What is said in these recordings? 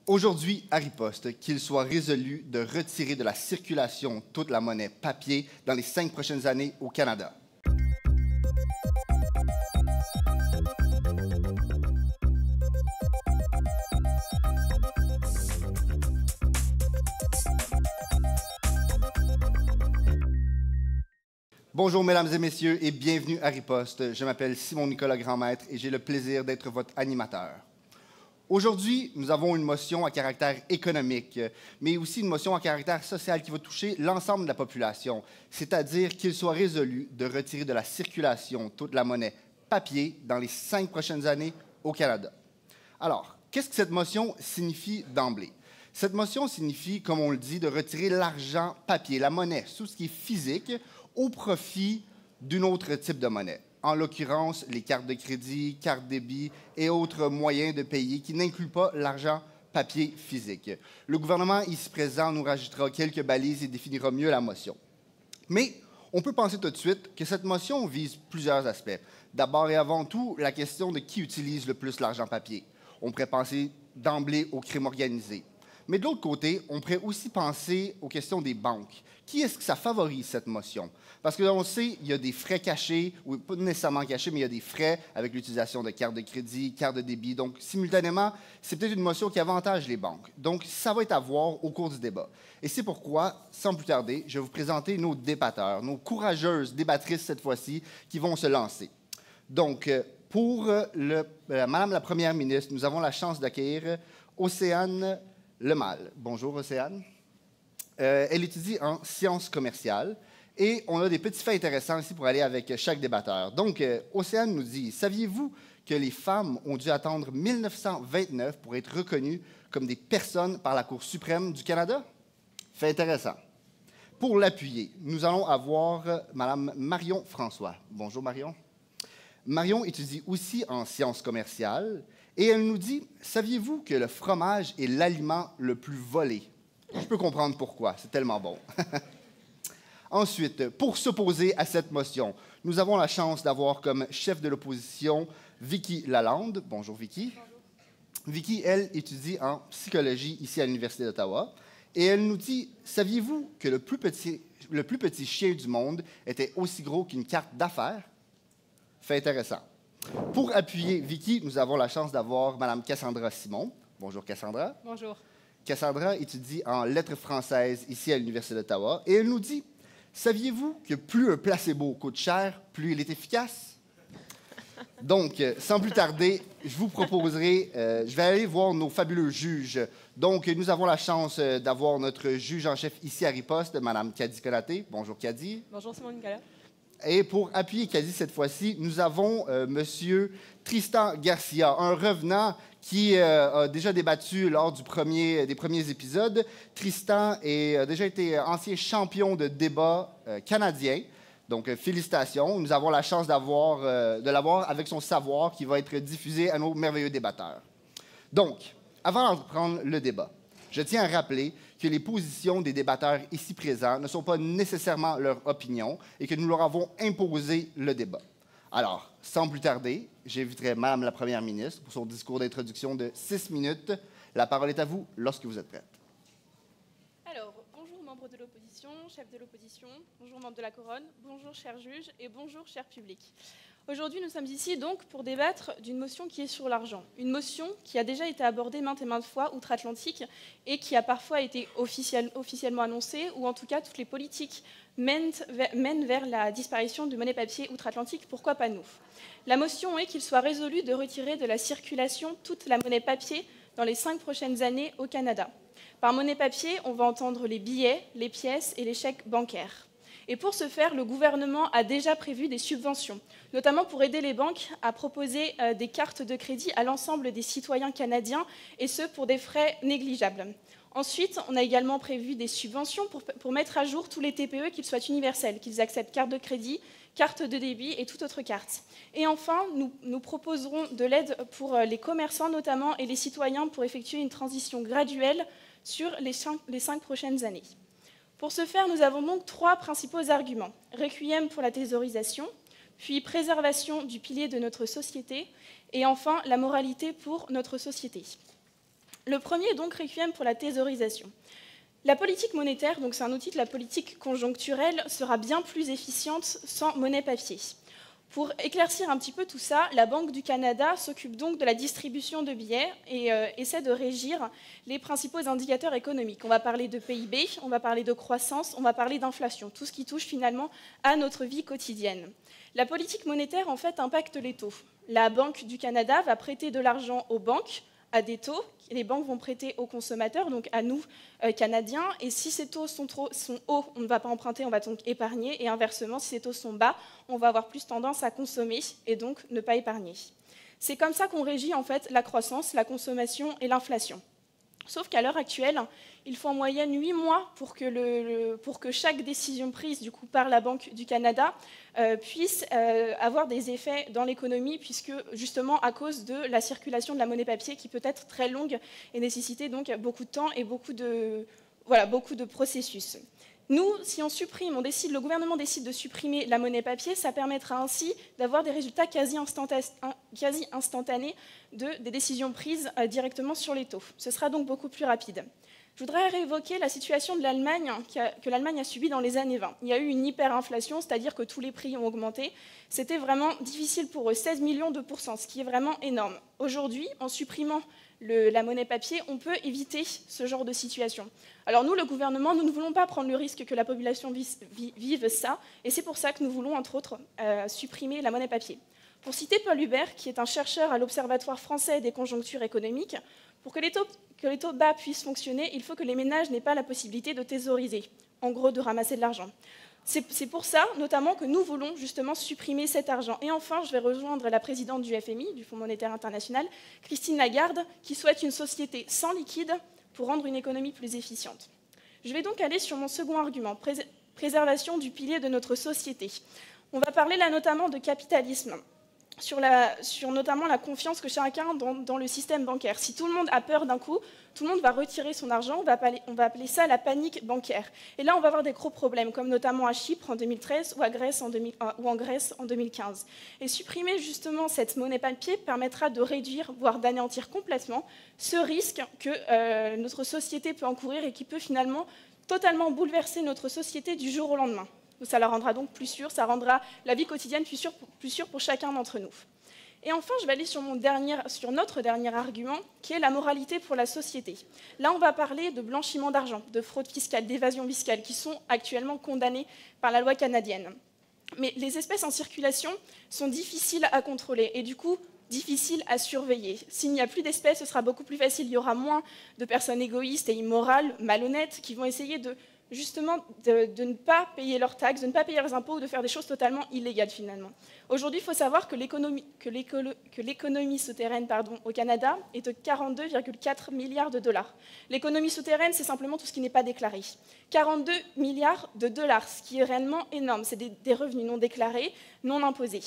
Aujourd'hui, à Riposte, qu'il soit résolu de retirer de la circulation toute la monnaie papier dans les 5 prochaines années au Canada. Bonjour, mesdames et messieurs, et bienvenue à Riposte. Je m'appelle Simon-Nicolas Grandmaître et j'ai le plaisir d'être votre animateur. Aujourd'hui, nous avons une motion à caractère économique, mais aussi une motion à caractère social qui va toucher l'ensemble de la population, c'est-à-dire qu'il soit résolu de retirer de la circulation toute la monnaie papier dans les 5 prochaines années au Canada. Alors, qu'est-ce que cette motion signifie d'emblée? Cette motion signifie, comme on le dit, de retirer l'argent papier, la monnaie, tout ce qui est physique, au profit d'un autre type de monnaie. En l'occurrence, les cartes de crédit, cartes débit et autres moyens de payer qui n'incluent pas l'argent papier physique. Le gouvernement ici présent nous rajoutera quelques balises et définira mieux la motion. Mais on peut penser tout de suite que cette motion vise plusieurs aspects. D'abord et avant tout, la question de qui utilise le plus l'argent papier. On pourrait penser d'emblée au crime organisé. Mais de l'autre côté, on pourrait aussi penser aux questions des banques. Qui est-ce que ça favorise, cette motion? Parce que l'on sait, il y a des frais cachés, ou pas nécessairement cachés, mais il y a des frais avec l'utilisation de cartes de crédit, cartes de débit. Donc, simultanément, c'est peut-être une motion qui avantage les banques. Donc, ça va être à voir au cours du débat. Et c'est pourquoi, sans plus tarder, je vais vous présenter nos débatteurs, nos courageuses débattrices cette fois-ci, qui vont se lancer. Donc, pour Madame la Première ministre, nous avons la chance d'accueillir Océane Lemal. Bonjour, Océane. Elle étudie en sciences commerciales et on a des petits faits intéressants ici pour aller avec chaque débatteur. Donc, Océane nous dit, saviez-vous que les femmes ont dû attendre 1929 pour être reconnues comme des personnes par la Cour suprême du Canada? Fait intéressant. Pour l'appuyer, nous allons avoir Mme Marion François. Bonjour, Marion. Marion étudie aussi en sciences commerciales et elle nous dit, saviez-vous que le fromage est l'aliment le plus volé? Je peux comprendre pourquoi, c'est tellement bon. Ensuite, pour s'opposer à cette motion, nous avons la chance d'avoir comme chef de l'opposition Vicky Lalande. Bonjour, Vicky. Bonjour. Vicky, elle, étudie en psychologie ici à l'Université d'Ottawa. Et elle nous dit, saviez-vous que le plus petit chien du monde était aussi gros qu'une carte d'affaires? Fait intéressant. Pour appuyer Vicky, nous avons la chance d'avoir Mme Cassandra Simon. Bonjour, Cassandra. Bonjour. Cassandra étudie en lettres françaises ici à l'Université d'Ottawa et elle nous dit, saviez-vous que plus un placebo coûte cher, plus il est efficace? Donc, sans plus tarder, je vous proposerai, je vais aller voir nos fabuleux juges. Donc, nous avons la chance d'avoir notre juge en chef ici à Riposte, Mme Kadi Konaté. Bonjour, Kadi. Bonjour, Simon Nicolas. Et pour appuyer Kadi cette fois-ci, nous avons M. Tristan Garcia, un revenant qui a déjà débattu lors des premiers épisodes. Tristan a déjà été ancien champion de débat canadien. Donc, félicitations. Nous avons la chance de l'avoir avec son savoir qui va être diffusé à nos merveilleux débatteurs. Donc, avant de reprendre le débat, je tiens à rappeler que les positions des débatteurs ici présents ne sont pas nécessairement leur opinion et que nous leur avons imposé le débat. Alors, sans plus tarder, j'inviterai Mme la Première ministre pour son discours d'introduction de 6 minutes. La parole est à vous lorsque vous êtes prête. Alors, bonjour membres de l'opposition, chef de l'opposition, bonjour membres de la Couronne, bonjour chers juges et bonjour cher public. Aujourd'hui, nous sommes ici donc pour débattre d'une motion qui est sur l'argent. Une motion qui a déjà été abordée maintes et maintes fois outre-Atlantique et qui a parfois été officiellement annoncée, ou en tout cas toutes les politiques mènent vers la disparition du monnaie papier outre-Atlantique, pourquoi pas nous? La motion est qu'il soit résolu de retirer de la circulation toute la monnaie papier dans les 5 prochaines années au Canada. Par monnaie papier, on va entendre les billets, les pièces et les chèques bancaires. Et pour ce faire, le gouvernement a déjà prévu des subventions, notamment pour aider les banques à proposer des cartes de crédit à l'ensemble des citoyens canadiens, et ce pour des frais négligeables. Ensuite, on a également prévu des subventions pour mettre à jour tous les TPE, qu'ils soient universels, qu'ils acceptent carte de crédit, carte de débit et toute autre carte. Et enfin, nous proposerons de l'aide pour les commerçants notamment et les citoyens pour effectuer une transition graduelle sur les 5 prochaines années. Pour ce faire, nous avons donc 3 principaux arguments. Requiem pour la thésaurisation, puis préservation du pilier de notre société, et enfin la moralité pour notre société. Le premier est donc Requiem pour la thésaurisation. La politique monétaire, donc c'est un outil de la politique conjoncturelle, sera bien plus efficiente sans monnaie papier. Pour éclaircir un petit peu tout ça, la Banque du Canada s'occupe donc de la distribution de billets et essaie de régir les principaux indicateurs économiques. On va parler de PIB, on va parler de croissance, on va parler d'inflation, tout ce qui touche finalement à notre vie quotidienne. La politique monétaire, en fait, impacte les taux. La Banque du Canada va prêter de l'argent aux banques à des taux, et les banques vont prêter aux consommateurs, donc à nous, Canadiens, et si ces taux sont hauts, on ne va pas emprunter, on va donc épargner, et inversement, si ces taux sont bas, on va avoir plus tendance à consommer, et donc ne pas épargner. C'est comme ça qu'on régit en fait la croissance, la consommation et l'inflation. Sauf qu'à l'heure actuelle, il faut en moyenne 8 mois pour que chaque décision prise du coup, par la Banque du Canada puisse avoir des effets dans l'économie, puisque justement à cause de la circulation de la monnaie papier qui peut être très longue et nécessiter donc beaucoup de temps et beaucoup de processus. Nous, si on supprime, le gouvernement décide de supprimer la monnaie papier, ça permettra ainsi d'avoir des résultats quasi instantanés des décisions prises directement sur les taux. Ce sera donc beaucoup plus rapide. Je voudrais réévoquer la situation de l'Allemagne que l'Allemagne a subie dans les années 20. Il y a eu une hyperinflation, c'est-à-dire que tous les prix ont augmenté. C'était vraiment difficile pour eux, 16 millions de pourcents, ce qui est vraiment énorme. Aujourd'hui, en supprimant la monnaie papier, on peut éviter ce genre de situation. Alors nous, le gouvernement, nous ne voulons pas prendre le risque que la population vive ça, et c'est pour ça que nous voulons, entre autres, supprimer la monnaie papier. Pour citer Paul Hubert, qui est un chercheur à l'Observatoire français des conjonctures économiques, pour que les taux bas puissent fonctionner, il faut que les ménages n'aient pas la possibilité de thésauriser, en gros de ramasser de l'argent. C'est pour ça, notamment, que nous voulons justement supprimer cet argent. Et enfin, je vais rejoindre la présidente du FMI, du Fonds monétaire international, Christine Lagarde, qui souhaite une société sans liquide pour rendre une économie plus efficiente. Je vais donc aller sur mon second argument, préservation du pilier de notre société. On va parler là notamment de capitalisme, sur notamment la confiance que chacun a dans le système bancaire. Si tout le monde a peur d'un coup, tout le monde va retirer son argent, on va appeler ça la panique bancaire. Et là, on va avoir des gros problèmes, comme notamment à Chypre en 2013 ou en Grèce en 2015. Et supprimer justement cette monnaie papier permettra de réduire, voire d'anéantir complètement, ce risque que notre société peut encourir et qui peut finalement totalement bouleverser notre société du jour au lendemain. Ça la rendra donc plus sûre, ça rendra la vie quotidienne plus sûre pour chacun d'entre nous. Et enfin, je vais aller sur notre dernier argument, qui est la moralité pour la société. Là, on va parler de blanchiment d'argent, de fraude fiscale, d'évasion fiscale, qui sont actuellement condamnées par la loi canadienne. Mais les espèces en circulation sont difficiles à contrôler et du coup difficiles à surveiller. S'il n'y a plus d'espèces, ce sera beaucoup plus facile. Il y aura moins de personnes égoïstes et immorales, malhonnêtes, qui vont essayer de ne pas payer leurs taxes, de ne pas payer leurs impôts ou de faire des choses totalement illégales finalement. Aujourd'hui, il faut savoir que l'économie souterraine au Canada est de 42,4 milliards de dollars. L'économie souterraine, c'est simplement tout ce qui n'est pas déclaré. 42 milliards de dollars, ce qui est réellement énorme. C'est des revenus non déclarés, non imposés.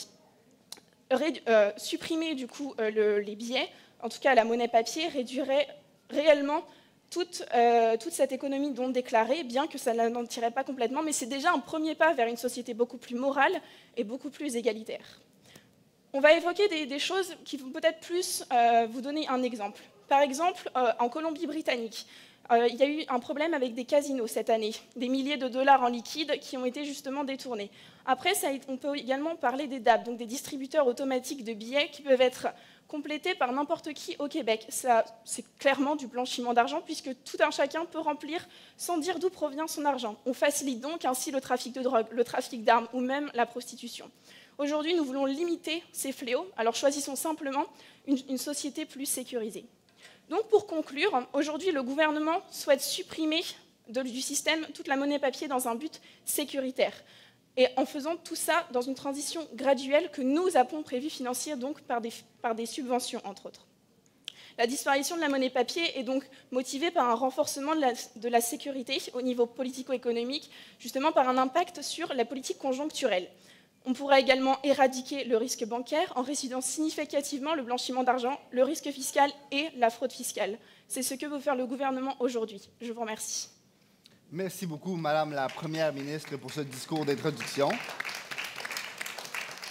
Supprimer du coup les billets, en tout cas la monnaie papier, réduirait réellement toute cette économie non déclarée, bien que ça n'en tirait pas complètement, mais c'est déjà un premier pas vers une société beaucoup plus morale et beaucoup plus égalitaire. On va évoquer des choses qui vont peut-être plus vous donner un exemple. Par exemple, en Colombie-Britannique, il y a eu un problème avec des casinos cette année, des milliers de dollars en liquide qui ont été justement détournés. Après, on peut également parler des DAB, donc des distributeurs automatiques de billets qui peuvent être complétés par n'importe qui au Québec. C'est clairement du blanchiment d'argent puisque tout un chacun peut remplir sans dire d'où provient son argent. On facilite donc ainsi le trafic de drogue, le trafic d'armes ou même la prostitution. Aujourd'hui, nous voulons limiter ces fléaux, alors choisissons simplement une société plus sécurisée. Donc pour conclure, aujourd'hui le gouvernement souhaite supprimer du système toute la monnaie papier dans un but sécuritaire. Et en faisant tout ça dans une transition graduelle que nous avons prévue financer donc par des subventions, entre autres. La disparition de la monnaie papier est donc motivée par un renforcement de la sécurité au niveau politico-économique, justement par un impact sur la politique conjoncturelle. On pourra également éradiquer le risque bancaire en réduisant significativement le blanchiment d'argent, le risque fiscal et la fraude fiscale. C'est ce que veut faire le gouvernement aujourd'hui. Je vous remercie. Merci beaucoup, Madame la Première ministre, pour ce discours d'introduction.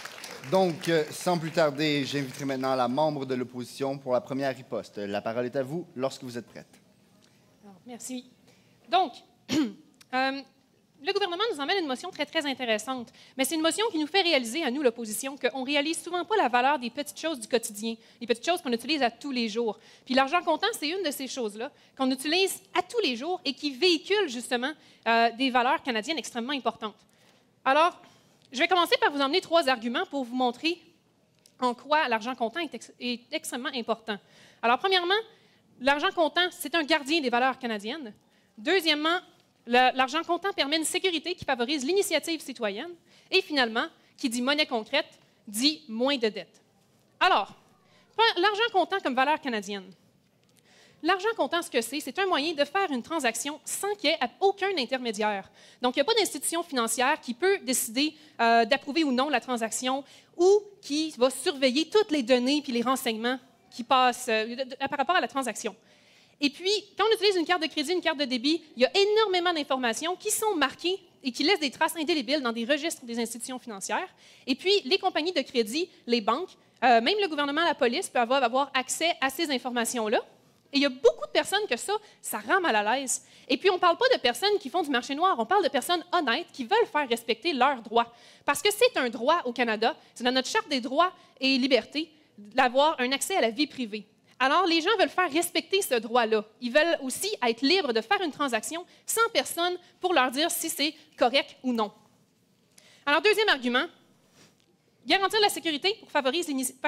Donc, sans plus tarder, j'inviterai maintenant la membre de l'opposition pour la première riposte. La parole est à vous lorsque vous êtes prête. Alors, merci. Donc, le gouvernement nous emmène une motion très, très intéressante, mais c'est une motion qui nous fait réaliser, à nous, l'opposition, qu'on ne réalise souvent pas la valeur des petites choses du quotidien, les petites choses qu'on utilise à tous les jours. Puis l'argent comptant, c'est une de ces choses-là qu'on utilise à tous les jours et qui véhicule, justement, des valeurs canadiennes extrêmement importantes. Alors, je vais commencer par vous emmener 3 arguments pour vous montrer en quoi l'argent comptant est extrêmement important. Alors, premièrement, l'argent comptant, c'est un gardien des valeurs canadiennes. Deuxièmement, l'argent comptant permet une sécurité qui favorise l'initiative citoyenne. Et finalement, qui dit monnaie concrète, dit moins de dettes. Alors, l'argent comptant comme valeur canadienne. L'argent comptant, ce que c'est un moyen de faire une transaction sans qu'il y ait aucun intermédiaire. Donc, il n'y a pas d'institution financière qui peut décider d'approuver ou non la transaction ou qui va surveiller toutes les données et les renseignements qui passent par rapport à la transaction. Et puis, quand on utilise une carte de crédit, une carte de débit, il y a énormément d'informations qui sont marquées et qui laissent des traces indélébiles dans des registres des institutions financières. Et puis, les compagnies de crédit, les banques, même le gouvernement, la police peuvent avoir accès à ces informations-là. Et il y a beaucoup de personnes que ça rend mal à l'aise. Et puis, on ne parle pas de personnes qui font du marché noir, on parle de personnes honnêtes qui veulent faire respecter leurs droits. Parce que c'est un droit au Canada, c'est dans notre Charte des droits et libertés d'avoir un accès à la vie privée. Alors, les gens veulent faire respecter ce droit-là. Ils veulent aussi être libres de faire une transaction sans personne pour leur dire si c'est correct ou non. Alors, deuxième argument, garantir la sécurité pour favoriser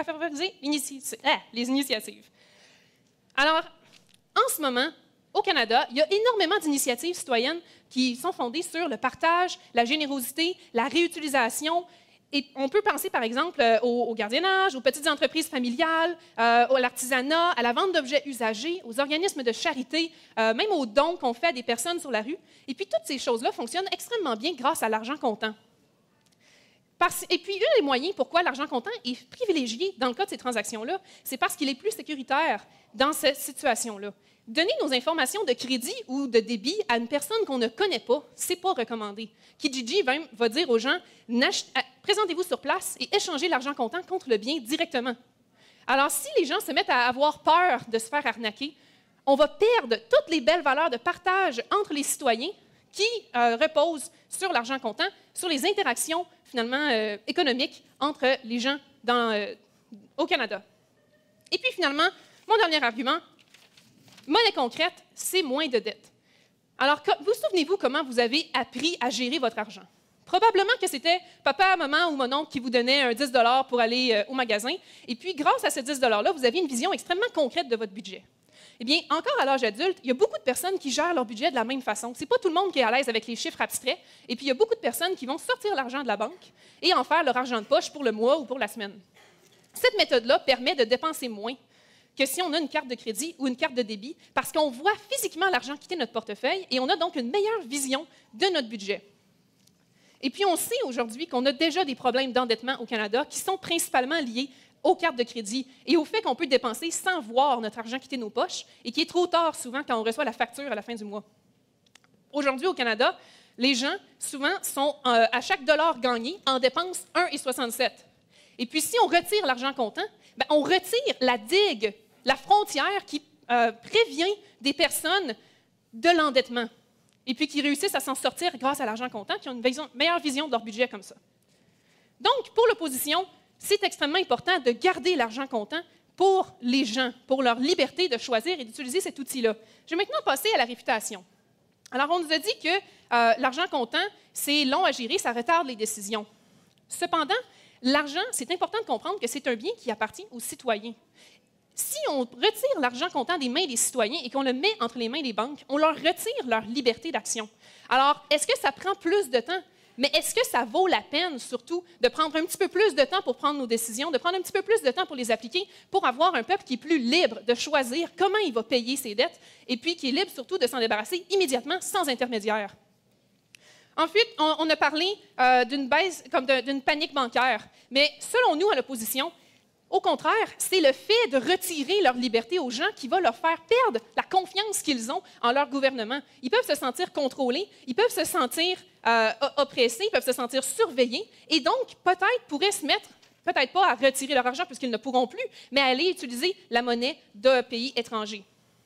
les initiatives. Alors, en ce moment, au Canada, il y a énormément d'initiatives citoyennes qui sont fondées sur le partage, la générosité, la réutilisation. Et on peut penser, par exemple, au gardiennage, aux petites entreprises familiales, à l'artisanat, à la vente d'objets usagés, aux organismes de charité, même aux dons qu'on fait à des personnes sur la rue. Et puis, toutes ces choses-là fonctionnent extrêmement bien grâce à l'argent comptant. Et puis, un des moyens pourquoi l'argent comptant est privilégié dans le cas de ces transactions-là, c'est parce qu'il est plus sécuritaire dans cette situation-là. Donner nos informations de crédit ou de débit à une personne qu'on ne connaît pas, ce n'est pas recommandé. Kijiji va dire aux gens, présentez-vous sur place et échangez l'argent comptant contre le bien directement. Alors, si les gens se mettent à avoir peur de se faire arnaquer, on va perdre toutes les belles valeurs de partage entre les citoyens qui reposent sur l'argent comptant, sur les interactions finalement économiques entre les gens au Canada. Et puis finalement, mon dernier argument, monnaie concrète, c'est moins de dettes. Alors, vous souvenez-vous comment vous avez appris à gérer votre argent? Probablement que c'était papa, maman ou mon oncle qui vous donnait un 10 $ pour aller au magasin. Et puis, grâce à ce 10 $-là, vous aviez une vision extrêmement concrète de votre budget. Eh bien, encore à l'âge adulte, il y a beaucoup de personnes qui gèrent leur budget de la même façon. Ce n'est pas tout le monde qui est à l'aise avec les chiffres abstraits. Et puis, il y a beaucoup de personnes qui vont sortir l'argent de la banque et en faire leur argent de poche pour le mois ou pour la semaine. Cette méthode-là permet de dépenser moins que si on a une carte de crédit ou une carte de débit, parce qu'on voit physiquement l'argent quitter notre portefeuille et on a donc une meilleure vision de notre budget. Et puis, on sait aujourd'hui qu'on a déjà des problèmes d'endettement au Canada qui sont principalement liés aux cartes de crédit et au fait qu'on peut dépenser sans voir notre argent quitter nos poches et qui est trop tard souvent quand on reçoit la facture à la fin du mois. Aujourd'hui, au Canada, les gens, souvent, sont à chaque dollar gagné, en dépensent 1,67. Et puis, si on retire l'argent comptant, bien, on retire la digue, la frontière qui prévient des personnes de l'endettement et puis qui réussissent à s'en sortir grâce à l'argent comptant, qui ont une meilleure vision de leur budget comme ça. Donc, pour l'opposition, c'est extrêmement important de garder l'argent comptant pour les gens, pour leur liberté de choisir et d'utiliser cet outil-là. Je vais maintenant passer à la réputation. Alors, on nous a dit que l'argent comptant, c'est long à gérer, ça retarde les décisions. Cependant, l'argent, c'est important de comprendre que c'est un bien qui appartient aux citoyens. Si on retire l'argent comptant des mains des citoyens et qu'on le met entre les mains des banques, on leur retire leur liberté d'action. Alors, est-ce que ça prend plus de temps? Mais est-ce que ça vaut la peine, surtout, de prendre un petit peu plus de temps pour prendre nos décisions, de prendre un petit peu plus de temps pour les appliquer, pour avoir un peuple qui est plus libre de choisir comment il va payer ses dettes, et puis qui est libre surtout de s'en débarrasser immédiatement, sans intermédiaire? Ensuite, on a parlé d'une baisse, comme d'une panique bancaire. Mais selon nous, à l'opposition, au contraire, c'est le fait de retirer leur liberté aux gens qui va leur faire perdre la confiance qu'ils ont en leur gouvernement. Ils peuvent se sentir contrôlés, ils peuvent se sentir oppressés, ils peuvent se sentir surveillés, et donc peut-être pourraient se mettre peut-être pas à retirer leur argent puisqu'ils ne pourront plus, mais à aller utiliser la monnaie d'un pays étranger.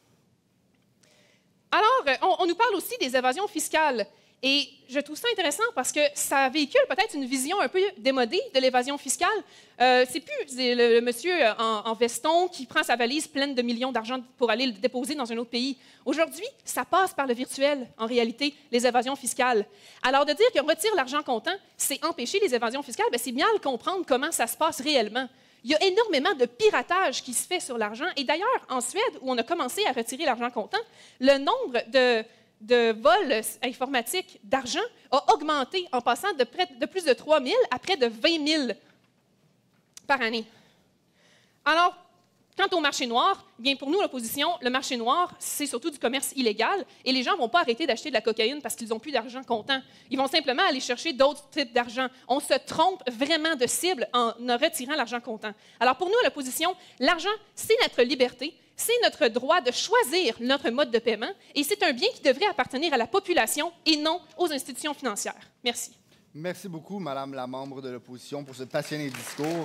Alors, on nous parle aussi des évasions fiscales. Et je trouve ça intéressant parce que ça véhicule peut-être une vision un peu démodée de l'évasion fiscale. C'est plus le monsieur en veston qui prend sa valise pleine de millions d'argent pour aller le déposer dans un autre pays. Aujourd'hui, ça passe par le virtuel, en réalité, les évasions fiscales. Alors, de dire qu'on retire l'argent comptant, c'est empêcher les évasions fiscales, c'est bien de comprendre comment ça se passe réellement. Il y a énormément de piratage qui se fait sur l'argent. Et d'ailleurs, en Suède, où on a commencé à retirer l'argent comptant, le nombre de vols informatiques d'argent a augmenté en passant de plus de 3 000 à près de 20 000 par année. Alors, quant au marché noir, bien pour nous, l'opposition, le marché noir, c'est surtout du commerce illégal et les gens ne vont pas arrêter d'acheter de la cocaïne parce qu'ils n'ont plus d'argent comptant. Ils vont simplement aller chercher d'autres types d'argent. On se trompe vraiment de cible en retirant l'argent comptant. Alors pour nous, l'opposition, l'argent, c'est notre liberté, c'est notre droit de choisir notre mode de paiement et c'est un bien qui devrait appartenir à la population et non aux institutions financières. Merci. Merci beaucoup, Madame la membre de l'opposition, pour ce passionné discours.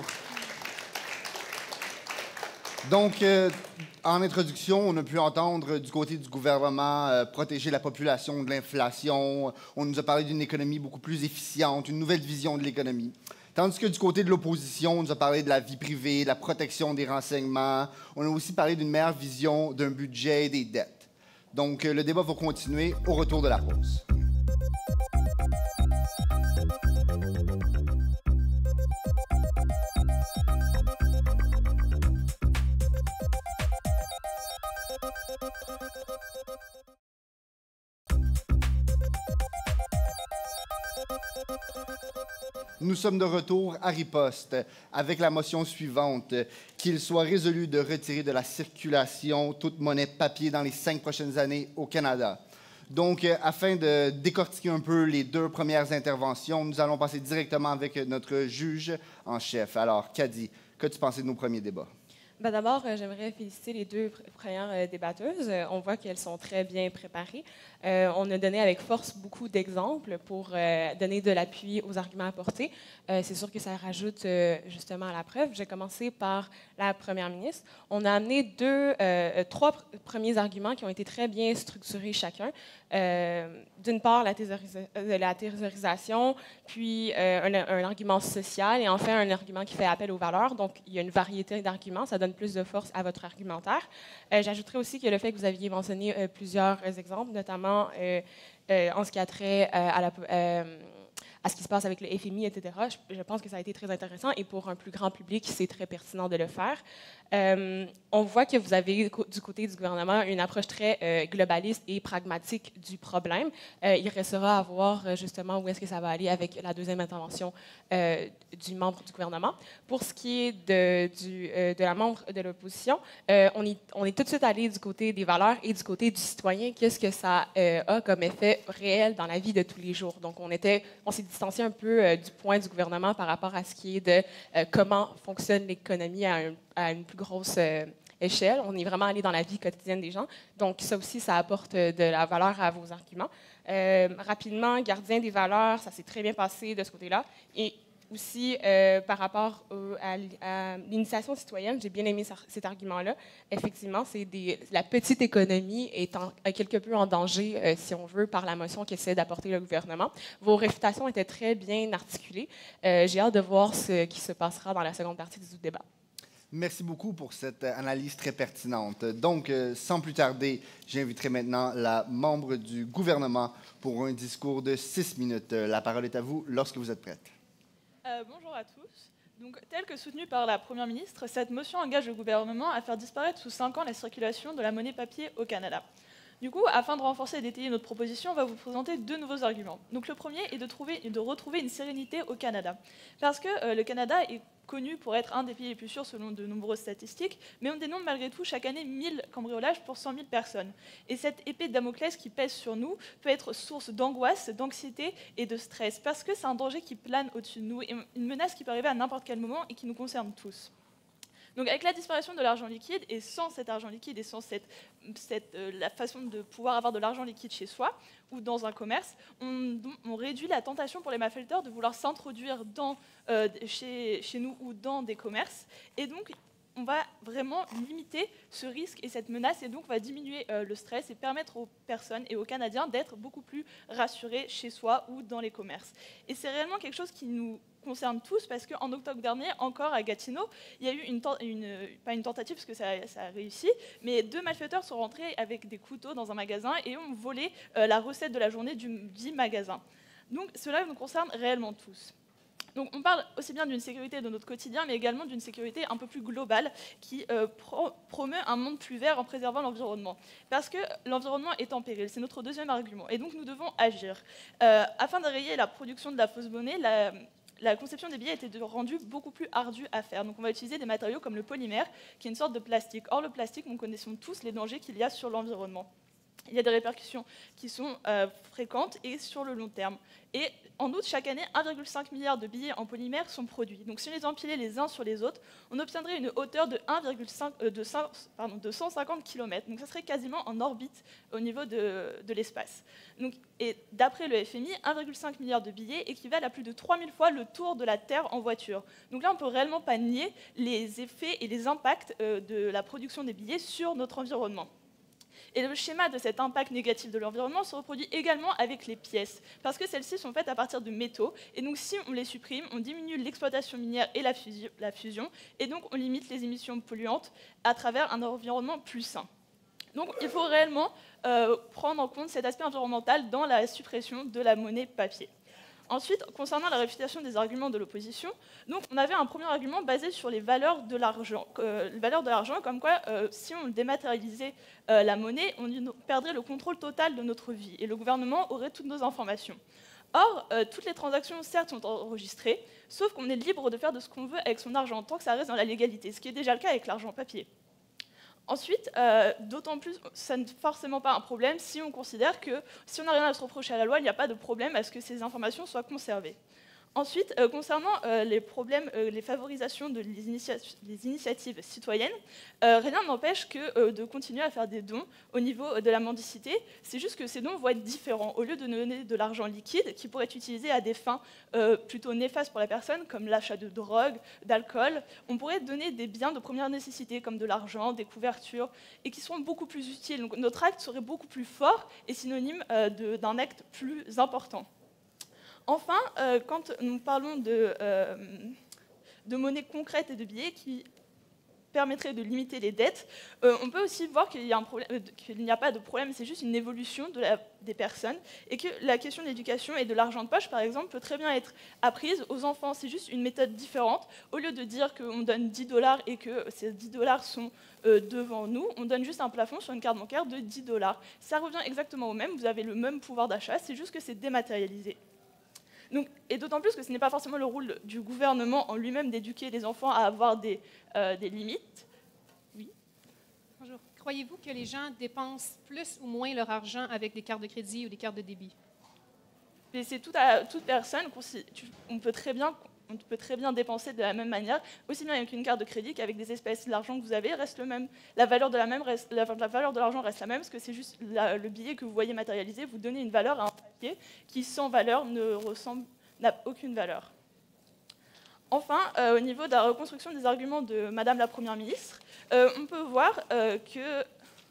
Donc, en introduction, on a pu entendre du côté du gouvernement protéger la population de l'inflation. On nous a parlé d'une économie beaucoup plus efficiente, une nouvelle vision de l'économie. Tandis que du côté de l'opposition, on nous a parlé de la vie privée, de la protection des renseignements. On a aussi parlé d'une meilleure vision d'un budget et des dettes. Donc, le débat va continuer au retour de la pause. Nous sommes de retour à Riposte avec la motion suivante, qu'il soit résolu de retirer de la circulation toute monnaie papier dans les 5 prochaines années au Canada. Donc, afin de décortiquer un peu les 2 premières interventions, nous allons passer directement avec notre juge en chef. Alors, Kadi, qu'as-tu pensé de nos premiers débats? D'abord, j'aimerais féliciter les 2 premières débatteuses. On voit qu'elles sont très bien préparées. On a donné avec force beaucoup d'exemples pour donner de l'appui aux arguments apportés. C'est sûr que ça rajoute justement à la preuve. J'ai commencé par la première ministre. On a amené 3 premiers arguments qui ont été très bien structurés chacun. D'une part, la thésaurisation, puis un argument social et enfin un argument qui fait appel aux valeurs. Donc, il y a une variété d'arguments. Ça donne plus de force à votre argumentaire. J'ajouterais aussi que le fait que vous aviez mentionné plusieurs exemples, notamment en ce qui a trait à ce qui se passe avec le FMI, etc., je pense que ça a été très intéressant et pour un plus grand public, c'est très pertinent de le faire. On voit que vous avez, du côté du gouvernement, une approche très globaliste et pragmatique du problème. Il restera à voir justement où est-ce que ça va aller avec la deuxième intervention du membre du gouvernement. Pour ce qui est de la membre de l'opposition, on est tout de suite allé du côté des valeurs et du côté du citoyen. Qu'est-ce que ça a comme effet réel dans la vie de tous les jours? Donc, on s'est distancié un peu du point du gouvernement par rapport à ce qui est de comment fonctionne l'économie à une plus grosse échelle. On est vraiment allé dans la vie quotidienne des gens. Donc, ça aussi, ça apporte de la valeur à vos arguments. Rapidement, gardien des valeurs, ça s'est très bien passé de ce côté-là. Et aussi, par rapport à l'initiation citoyenne, j'ai bien aimé cet argument-là. Effectivement, la petite économie est quelque peu en danger, si on veut, par la motion qu'essaie d'apporter le gouvernement. Vos réfutations étaient très bien articulées. J'ai hâte de voir ce qui se passera dans la seconde partie du débat. Merci beaucoup pour cette analyse très pertinente. Donc, sans plus tarder, j'inviterai maintenant la membre du gouvernement pour un discours de 6 minutes. La parole est à vous lorsque vous êtes prête. Bonjour à tous. Donc, telle que soutenue par la Première ministre, cette motion engage le gouvernement à faire disparaître sous 5 ans la circulation de la monnaie papier au Canada. Du coup, afin de renforcer et d'étayer notre proposition, on va vous présenter 2 nouveaux arguments. Donc, le premier est de retrouver une sérénité au Canada. Parce que le Canada est connu pour être un des pays les plus sûrs selon de nombreuses statistiques, mais on dénombre malgré tout chaque année 1000 cambriolages pour 100 000 personnes. Et cette épée de Damoclès qui pèse sur nous peut être source d'angoisse, d'anxiété et de stress, parce que c'est un danger qui plane au-dessus de nous, et une menace qui peut arriver à n'importe quel moment et qui nous concerne tous. Donc avec la disparition de l'argent liquide, et sans cet argent liquide, et sans la façon de pouvoir avoir de l'argent liquide chez soi, ou dans un commerce, on réduit la tentation pour les malfaiteurs de vouloir s'introduire chez nous ou dans des commerces. Et donc, on va vraiment limiter ce risque et cette menace, et donc on va diminuer le stress et permettre aux personnes et aux Canadiens d'être beaucoup plus rassurés chez soi ou dans les commerces. Et c'est réellement quelque chose qui nous concerne tous, parce qu'en octobre dernier, encore à Gatineau, il y a eu pas une tentative, parce que ça a réussi, mais 2 malfaiteurs sont rentrés avec des couteaux dans un magasin et ont volé la recette de la journée du dit magasin. Donc cela nous concerne réellement tous. Donc on parle aussi bien d'une sécurité de notre quotidien, mais également d'une sécurité un peu plus globale qui promeut un monde plus vert en préservant l'environnement. Parce que l'environnement est en péril, c'est notre deuxième argument, et donc nous devons agir. Afin d'enrayer la production de la fausse monnaie, la conception des billets a été rendue beaucoup plus ardue à faire. Donc on va utiliser des matériaux comme le polymère, qui est une sorte de plastique. Or le plastique, nous connaissons tous les dangers qu'il y a sur l'environnement. Il y a des répercussions qui sont fréquentes et sur le long terme. Et en outre, chaque année, 1,5 milliard de billets en polymère sont produits. Donc si on les empilait les uns sur les autres, on obtiendrait une hauteur de 150 km. Donc ça serait quasiment en orbite au niveau de l'espace. Et d'après le FMI, 1,5 milliard de billets équivalent à plus de 3000 fois le tour de la Terre en voiture. Donc là, on ne peut réellement pas nier les effets et les impacts de la production des billets sur notre environnement. Et le schéma de cet impact négatif de l'environnement se reproduit également avec les pièces, parce que celles-ci sont faites à partir de métaux, et donc si on les supprime, on diminue l'exploitation minière et la fusion, et donc on limite les émissions polluantes à travers un environnement plus sain. Donc il faut réellement prendre en compte cet aspect environnemental dans la suppression de la monnaie papier. Ensuite, concernant la réfutation des arguments de l'opposition, donc on avait un premier argument basé sur les valeurs de l'argent. Comme quoi, si on dématérialisait la monnaie, on perdrait le contrôle total de notre vie et le gouvernement aurait toutes nos informations. Or, toutes les transactions, certes, sont enregistrées, sauf qu'on est libre de faire de ce qu'on veut avec son argent, tant que ça reste dans la légalité, ce qui est déjà le cas avec l'argent papier. Ensuite, d'autant plus, ça n'est forcément pas un problème si on considère que si on n'a rien à se reprocher à la loi, il n'y a pas de problème à ce que ces informations soient conservées. Ensuite, concernant les problèmes, les favorisations des initiatives citoyennes, rien n'empêche que de continuer à faire des dons au niveau de la mendicité. C'est juste que ces dons vont être différents. Au lieu de donner de l'argent liquide, qui pourrait être utilisé à des fins plutôt néfastes pour la personne, comme l'achat de drogue, d'alcool, on pourrait donner des biens de première nécessité, comme de l'argent, des couvertures, et qui seront beaucoup plus utiles. Donc notre acte serait beaucoup plus fort et synonyme d'un acte plus important. Enfin, quand nous parlons de monnaie concrète et de billets qui permettraient de limiter les dettes, on peut aussi voir qu'il n'y a pas de problème, c'est juste une évolution des personnes, et que la question de l'éducation et de l'argent de poche, par exemple, peut très bien être apprise aux enfants. C'est juste une méthode différente. Au lieu de dire qu'on donne 10 $ et que ces 10 $ sont devant nous, on donne juste un plafond sur une carte bancaire de 10 $. Ça revient exactement au même, vous avez le même pouvoir d'achat, c'est juste que c'est dématérialisé. Donc, et d'autant plus que ce n'est pas forcément le rôle du gouvernement en lui-même d'éduquer les enfants à avoir des limites. Oui. Bonjour. Croyez-vous que les gens dépensent plus ou moins leur argent avec des cartes de crédit ou des cartes de débit? Et c'est toute personne, on peut très bien dépenser de la même manière, aussi bien avec une carte de crédit qu'avec des espèces. L'argent que vous avez reste le même. La valeur de l'argent reste la même, parce que c'est juste le billet que vous voyez matérialisé, vous donnez une valeur à un papier qui, sans valeur, n'a aucune valeur. Enfin, au niveau de la reconstruction des arguments de Madame la Première ministre, on peut voir que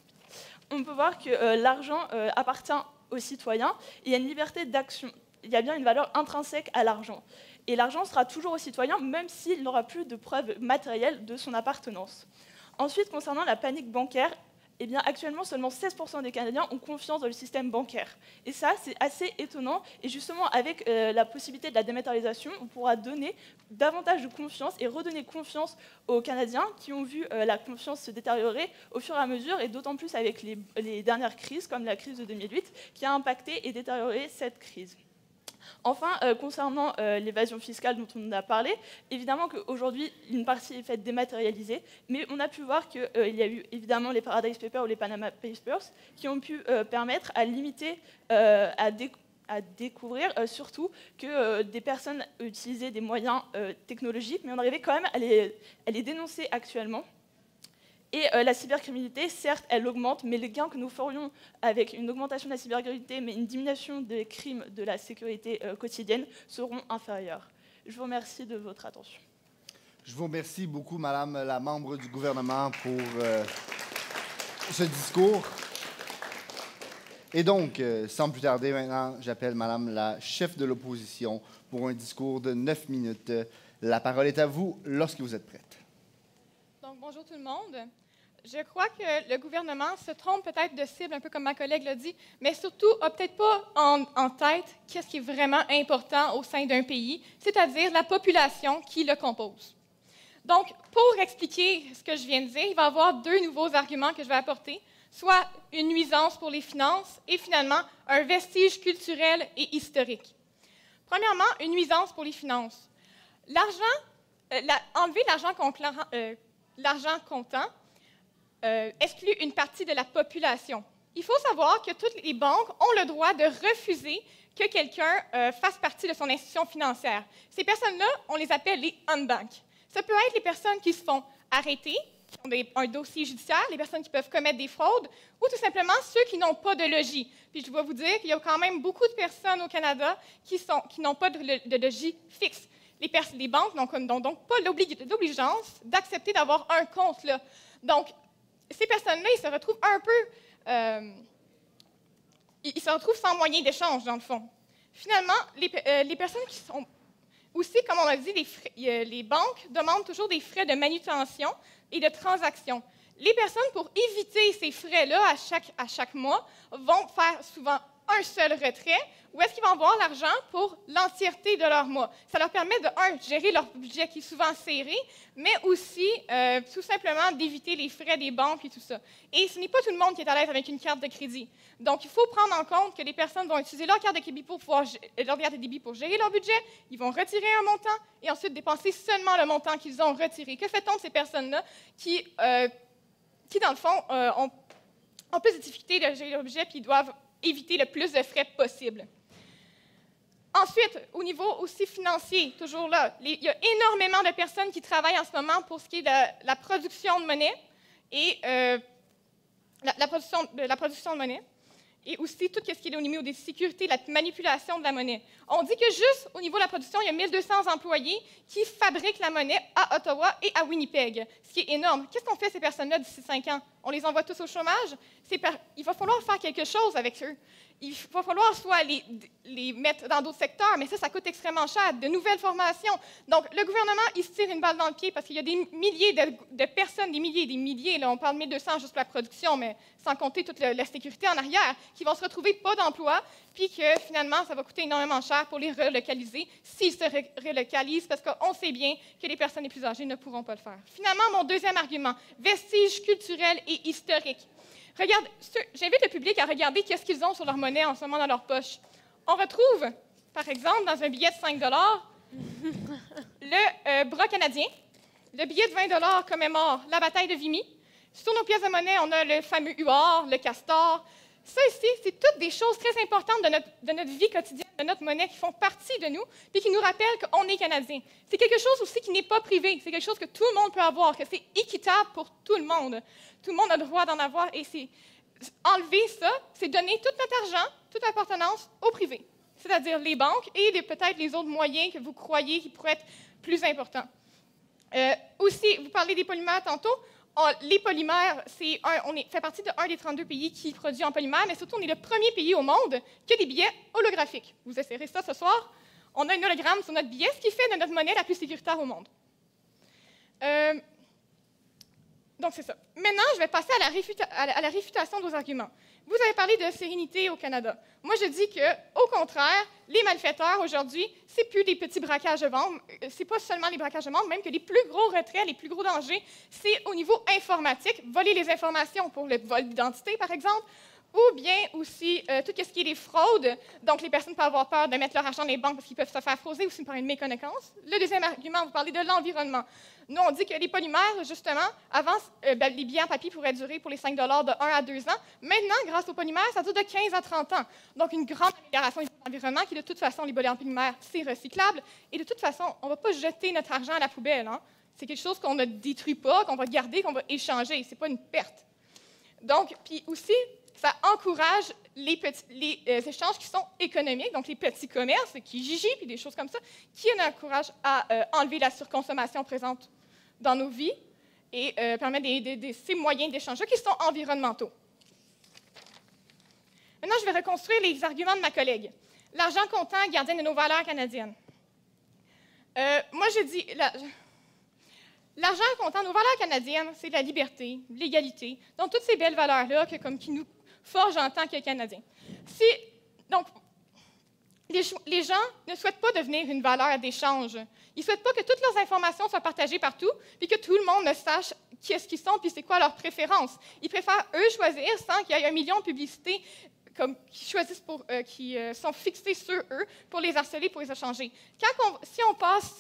l'argent appartient aux citoyens, et il y a une liberté d'action. Il y a bien une valeur intrinsèque à l'argent. Et l'argent sera toujours aux citoyens, même s'il n'aura plus de preuves matérielles de son appartenance. Ensuite, concernant la panique bancaire, eh bien, actuellement, seulement 16% des Canadiens ont confiance dans le système bancaire. Et ça, c'est assez étonnant. Et justement, avec la possibilité de la dématérialisation, on pourra donner davantage de confiance et redonner confiance aux Canadiens qui ont vu la confiance se détériorer au fur et à mesure, et d'autant plus avec les dernières crises, comme la crise de 2008, qui a impacté et détérioré cette crise. Enfin, concernant l'évasion fiscale dont on a parlé, évidemment qu'aujourd'hui, une partie est faite dématérialisée, mais on a pu voir qu'il y a eu évidemment les Paradise Papers ou les Panama Papers qui ont pu permettre à limiter, à découvrir, surtout que des personnes utilisaient des moyens technologiques, mais on arrivait quand même à les dénoncer actuellement. Et la cybercriminalité, certes, elle augmente, mais les gains que nous ferions avec une augmentation de la cybercriminalité, mais une diminution des crimes de la sécurité quotidienne, seront inférieurs. Je vous remercie de votre attention. Je vous remercie beaucoup, Madame la membre du gouvernement, pour ce discours. Et donc, sans plus tarder, maintenant, j'appelle Madame la chef de l'opposition pour un discours de 9 minutes. La parole est à vous lorsque vous êtes prête. Donc, bonjour tout le monde. Je crois que le gouvernement se trompe peut-être de cible, un peu comme ma collègue l'a dit, mais surtout n'a peut-être pas en tête qu'est-ce qui est vraiment important au sein d'un pays, c'est-à-dire la population qui le compose. Donc, pour expliquer ce que je viens de dire, il va y avoir deux nouveaux arguments que je vais apporter, soit une nuisance pour les finances et finalement un vestige culturel et historique. Premièrement, une nuisance pour les finances. Enlever l'argent comptant exclut une partie de la population. Il faut savoir que toutes les banques ont le droit de refuser que quelqu'un fasse partie de son institution financière. Ces personnes-là, on les appelle les unbanked. Ça peut être les personnes qui se font arrêter, qui ont un dossier judiciaire, les personnes qui peuvent commettre des fraudes, ou tout simplement ceux qui n'ont pas de logis. Puis je dois vous dire qu'il y a quand même beaucoup de personnes au Canada qui n'ont pas de logis fixe. Les banques n'ont donc pas l'obligeance d'accepter d'avoir un compte là. Donc, ces personnes-là, ils se retrouvent un peu... ils se retrouvent sans moyen d'échange, dans le fond. Finalement, les personnes qui sont... Aussi, comme on a dit, les banques demandent toujours des frais de manutention et de transaction. Les personnes, pour éviter ces frais-là à chaque mois, vont faire souvent un seul retrait, ou est-ce qu'ils vont avoir l'argent pour l'entièreté de leur mois. Ça leur permet de, gérer leur budget qui est souvent serré, mais aussi tout simplement d'éviter les frais des banques et tout ça. Et ce n'est pas tout le monde qui est à l'aise avec une carte de crédit. Donc, il faut prendre en compte que les personnes vont utiliser leur carte de débit pour gérer leur budget, ils vont retirer un montant et ensuite dépenser seulement le montant qu'ils ont retiré. Que fait-on de ces personnes-là qui, dans le fond, ont plus de difficultés de gérer leur budget puis doivent éviter le plus de frais possible? Ensuite, au niveau aussi financier, toujours là, il y a énormément de personnes qui travaillent en ce moment pour ce qui est de la production de monnaie et la production de monnaie. Et aussi tout ce qui est au niveau des sécurités, la manipulation de la monnaie. On dit que juste au niveau de la production, il y a 1200 employés qui fabriquent la monnaie à Ottawa et à Winnipeg, ce qui est énorme. Qu'est-ce qu'on fait ces personnes-là d'ici 5 ans? On les envoie tous au chômage? Il va falloir faire quelque chose avec eux. Il va falloir soit les mettre dans d'autres secteurs, mais ça coûte extrêmement cher, de nouvelles formations. Donc, le gouvernement, il se tire une balle dans le pied parce qu'il y a des milliers de personnes, des milliers, là, on parle de 1200 juste pour la production, mais sans compter toute la sécurité en arrière, qui vont se retrouver pas d'emploi, puis que finalement, ça va coûter énormément cher pour les relocaliser, s'ils se relocalisent, parce qu'on sait bien que les personnes les plus âgées ne pourront pas le faire. Finalement, mon deuxième argument, vestige culturel et historique. J'invite le public à regarder qu'est-ce qu'ils ont sur leur monnaie en ce moment dans leur poche. On retrouve, par exemple, dans un billet de 5 le bras canadien. Le billet de 20 commémore la bataille de Vimy. Sur nos pièces de monnaie, on a le fameux huard, le castor. Ça ici, c'est toutes des choses très importantes de notre vie quotidienne, de notre monnaie, qui font partie de nous, puis qui nous rappellent qu'on est Canadien. C'est quelque chose aussi qui n'est pas privé, c'est quelque chose que tout le monde peut avoir, que c'est équitable pour tout le monde. Tout le monde a le droit d'en avoir, et enlever ça, c'est donner tout notre argent, toute appartenance au privé, c'est-à-dire les banques et peut-être les autres moyens que vous croyez qui pourraient être plus importants. Aussi, vous parlez des polymères tantôt. Les polymères, on fait partie d'un des 32 pays qui produit en polymère, mais surtout, on est le premier pays au monde qui a des billets holographiques. Vous essayerez ça ce soir. On a un hologramme sur notre billet, ce qui fait de notre monnaie la plus sécuritaire au monde. Donc, c'est ça. Maintenant, je vais passer à la réfutation de vos arguments. Vous avez parlé de sérénité au Canada. Moi, je dis qu'au contraire, les malfaiteurs, aujourd'hui, c'est plus des petits braquages de banque. C'est pas seulement les braquages de banque, même que les plus gros retraits, les plus gros dangers, c'est au niveau informatique. Voler les informations pour le vol d'identité, par exemple, ou bien aussi tout ce qui est des fraudes. Donc, les personnes peuvent avoir peur de mettre leur argent dans les banques parce qu'ils peuvent se faire frauder aussi par une méconnaissance. Le deuxième argument, vous parlez de l'environnement. Nous, on dit que les polymères, justement, avant, les billets en papier pourraient durer pour les 5 de 1 à 2 ans. Maintenant, grâce aux polymères, ça dure de 15 à 30 ans. Donc, une grande amélioration de l'environnement qui, de toute façon, les billets en polymère, c'est recyclable. Et de toute façon, on ne va pas jeter notre argent à la poubelle. Hein. C'est quelque chose qu'on ne détruit pas, qu'on va garder, qu'on va échanger. Ce n'est pas une perte. Donc, puis aussi, ça encourage les échanges qui sont économiques, donc les petits commerces, Kijiji, puis des choses comme ça, qui nous encouragent à enlever la surconsommation présente dans nos vies et permet ces moyens d'échange qui sont environnementaux. Maintenant, je vais reconstruire les arguments de ma collègue. L'argent comptant, gardien de nos valeurs canadiennes. Moi, je dis... L'argent comptant, nos valeurs canadiennes, c'est la liberté, l'égalité, donc toutes ces belles valeurs-là qui nous forgent en tant que Canadiens. Donc, les gens ne souhaitent pas devenir une valeur d'échange. Ils ne souhaitent pas que toutes leurs informations soient partagées partout, puis que tout le monde ne sache qui est-ce qu'ils sont, puis c'est quoi leurs préférences. Ils préfèrent, eux, choisir sans qu'il y ait 1 million de publicités qui sont fixées sur eux pour les harceler, pour les échanger. Si on passe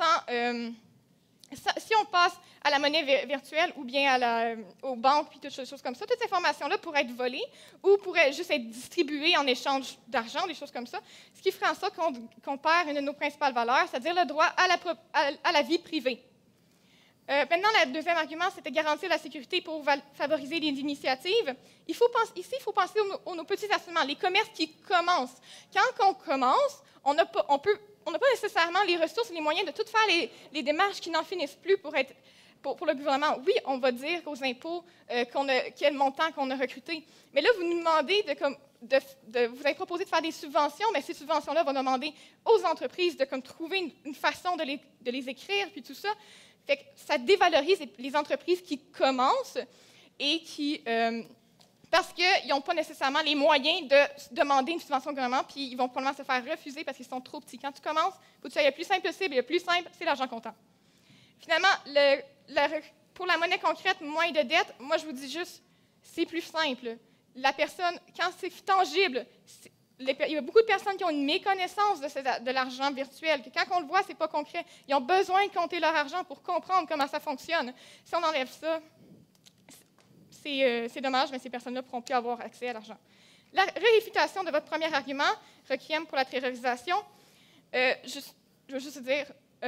à la monnaie virtuelle ou bien aux banques, puis toutes ces choses comme ça, toutes ces informations-là pourraient être volées ou pourraient juste être distribuées en échange d'argent, des choses comme ça, ce qui ferait en sorte qu'on perd une de nos principales valeurs, c'est-à-dire le droit à la vie privée. Maintenant, le deuxième argument, c'était garantir la sécurité pour favoriser les initiatives. Il faut penser aux petits artisanats, les commerces qui commencent. Quand on commence, on n'a pas nécessairement les ressources et les moyens de tout faire les démarches qui n'en finissent plus pour le gouvernement. Oui, on va dire qu'aux impôts, quel montant qu'on a recruté. Mais là, vous nous demandez vous avez proposé de faire des subventions, mais ces subventions-là vont demander aux entreprises de trouver une façon de les écrire, puis tout ça. Fait que ça dévalorise les entreprises qui commencent et qui... parce qu'ils n'ont pas nécessairement les moyens de demander une subvention au gouvernement, puis ils vont probablement se faire refuser parce qu'ils sont trop petits. Quand tu commences, il faut que tu ailles le plus simple possible, et le plus simple, c'est l'argent comptant. Finalement, pour la monnaie concrète, moins de dettes, moi, je vous dis juste, c'est plus simple. La personne, quand c'est tangible, il y a beaucoup de personnes qui ont une méconnaissance de l'argent virtuel, que quand on le voit, ce n'est pas concret. Ils ont besoin de compter leur argent pour comprendre comment ça fonctionne. Si on enlève ça, c'est dommage, mais ces personnes-là ne pourront plus avoir accès à l'argent. La réfutation de votre premier argument, requiem pour la terrorisation, je veux juste dire,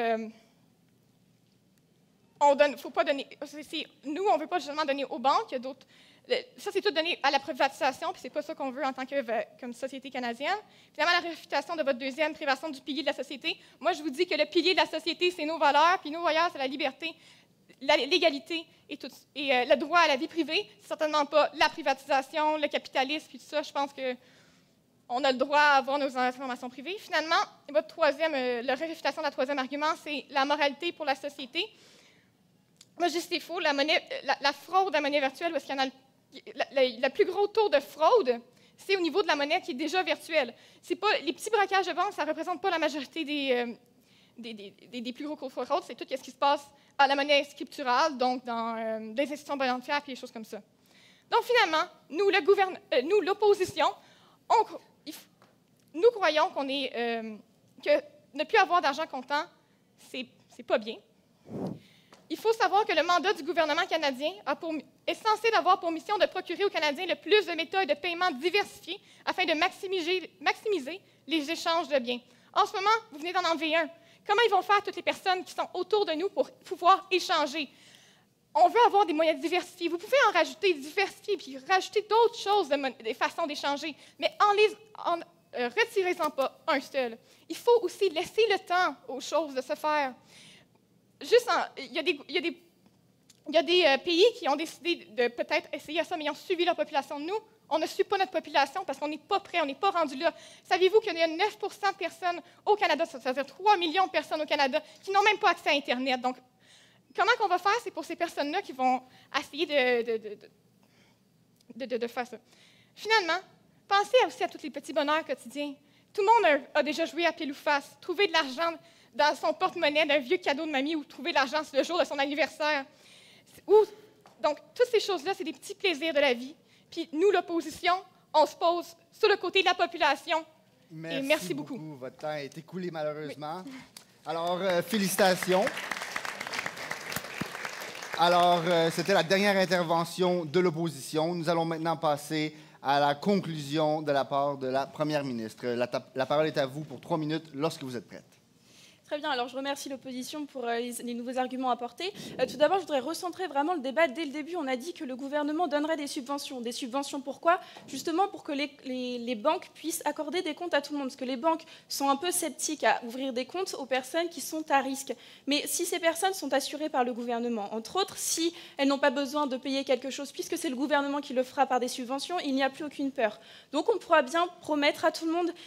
faut pas donner. Nous, on ne veut pas justement donner aux banques. Ça, c'est tout donné à la privatisation, puis c'est pas ça qu'on veut en tant que comme société canadienne. Finalement, la réfutation de votre deuxième, privation du pilier de la société. Moi, je vous dis que le pilier de la société, c'est nos valeurs, puis nos valeurs, c'est la liberté, l'égalité et le droit à la vie privée. C'est certainement pas la privatisation, le capitalisme, puis tout ça. Je pense qu'on a le droit à avoir nos informations privées. Finalement, votre la réfutation de la troisième argument, c'est la moralité pour la société. Moi, je dis que c'est faux. La fraude à la monnaie virtuelle, où est-ce qu'il y en a le plus gros taux de fraude, c'est au niveau de la monnaie qui est déjà virtuelle. Les petits braquages de banque, ça ne représente pas la majorité des plus gros coûts de fraude. C'est tout ce qui se passe à la monnaie scripturale, donc dans des institutions bancaires et des choses comme ça. Donc, finalement, nous, l'opposition, nous croyons que ne plus avoir d'argent comptant, c'est pas bien. Il faut savoir que le mandat du gouvernement canadien est censé avoir pour mission de procurer aux Canadiens le plus de méthodes de paiement diversifiées afin de maximiser les échanges de biens. En ce moment, vous venez d'en enlever un. Comment ils vont faire toutes les personnes qui sont autour de nous pour pouvoir échanger? On veut avoir des moyens diversifiés. Vous pouvez en rajouter, diversifier, puis rajouter d'autres choses, des façons d'échanger, mais en retirez-en pas un seul. Il faut aussi laisser le temps aux choses de se faire. Il y a des pays qui ont décidé de peut-être essayer ça, mais ils ont suivi leur population. Nous, on ne suit pas notre population parce qu'on n'est pas prêt, on n'est pas rendu là. Saviez-vous qu'il y a 9 de personnes au Canada, c'est-à-dire 3 millions de personnes au Canada, qui n'ont même pas accès à Internet? Donc, comment qu'on va faire? C'est pour ces personnes-là qui vont essayer de faire ça. Finalement, pensez aussi à tous les petits bonheurs quotidiens. Tout le monde a déjà joué à pile ou face, trouver de l'argent dans son porte-monnaie d'un vieux cadeau de mamie ou trouver l'argent le jour de son anniversaire. Donc, toutes ces choses-là, c'est des petits plaisirs de la vie. Puis nous, l'opposition, on se pose sur le côté de la population. Merci, merci beaucoup. Votre temps est écoulé, malheureusement. Alors, félicitations. Alors, c'était la dernière intervention de l'opposition. Nous allons maintenant passer à la conclusion de la part de la première ministre. La parole est à vous pour 3 minutes lorsque vous êtes prête. Très bien, alors je remercie l'opposition pour les nouveaux arguments apportés. Tout d'abord, je voudrais recentrer vraiment le débat. Dès le début, on a dit que le gouvernement donnerait des subventions. Des subventions pourquoi? Justement pour que les banques puissent accorder des comptes à tout le monde. Parce que les banques sont un peu sceptiques à ouvrir des comptes aux personnes qui sont à risque. Mais si ces personnes sont assurées par le gouvernement, entre autres, si elles n'ont pas besoin de payer quelque chose, puisque c'est le gouvernement qui le fera par des subventions, il n'y a plus aucune peur. Donc on pourra bien promettre à tout le monde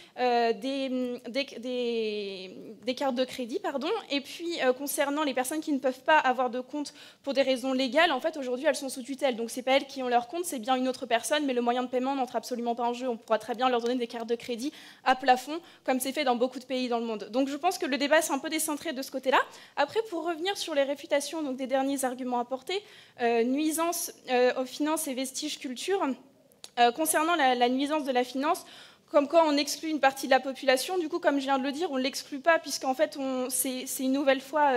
des cartes de crédit, et puis concernant les personnes qui ne peuvent pas avoir de compte pour des raisons légales, en fait aujourd'hui elles sont sous tutelle, donc c'est pas elles qui ont leur compte, c'est bien une autre personne, mais le moyen de paiement n'entre absolument pas en jeu. On pourra très bien leur donner des cartes de crédit à plafond, comme c'est fait dans beaucoup de pays dans le monde. Donc je pense que le débat s'est un peu décentré de ce côté-là. Après, pour revenir sur les réfutations donc, des derniers arguments apportés, nuisance aux finances et vestiges culture, concernant la nuisance de la finance, comme quoi on exclut une partie de la population. Du coup, comme je viens de le dire, on ne l'exclut pas, puisqu'en fait, c'est une nouvelle fois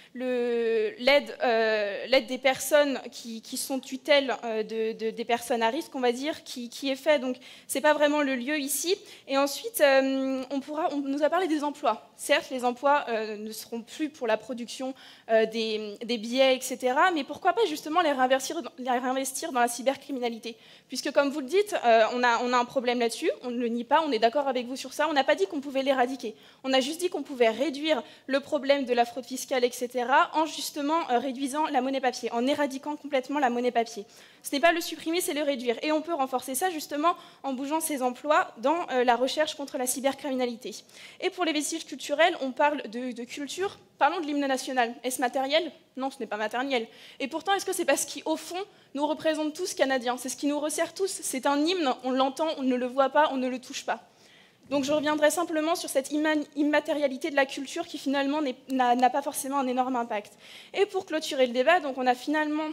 l'aide des personnes qui sont tutelles des personnes à risque, on va dire, qui est fait. Donc, ce n'est pas vraiment le lieu ici. Et ensuite, on nous a parlé des emplois. Certes, les emplois ne seront plus pour la production des billets, etc. Mais pourquoi pas justement les réinvestir dans la cybercriminalité? Puisque, comme vous le dites, on a un problème là-dessus, on ne le nie pas, on est d'accord avec vous sur ça. On n'a pas dit qu'on pouvait l'éradiquer. On a juste dit qu'on pouvait réduire le problème de la fraude fiscale, etc., en justement réduisant la monnaie papier, en éradiquant complètement la monnaie papier. Ce n'est pas le supprimer, c'est le réduire. Et on peut renforcer ça justement en bougeant ces emplois dans la recherche contre la cybercriminalité. Et pour les vestiges culturels, on parle de culture. Parlons de l'hymne national. Est-ce matériel? Non, ce n'est pas matériel. Et pourtant, est-ce que c'est parce qu'au fond, nous représente tous Canadiens? C'est ce qui nous resserre tous. C'est un hymne, on l'entend, on ne le voit pas, on ne le touche pas. Donc je reviendrai simplement sur cette immatérialité de la culture qui finalement n'a pas forcément un énorme impact. Et pour clôturer le débat, donc on a finalement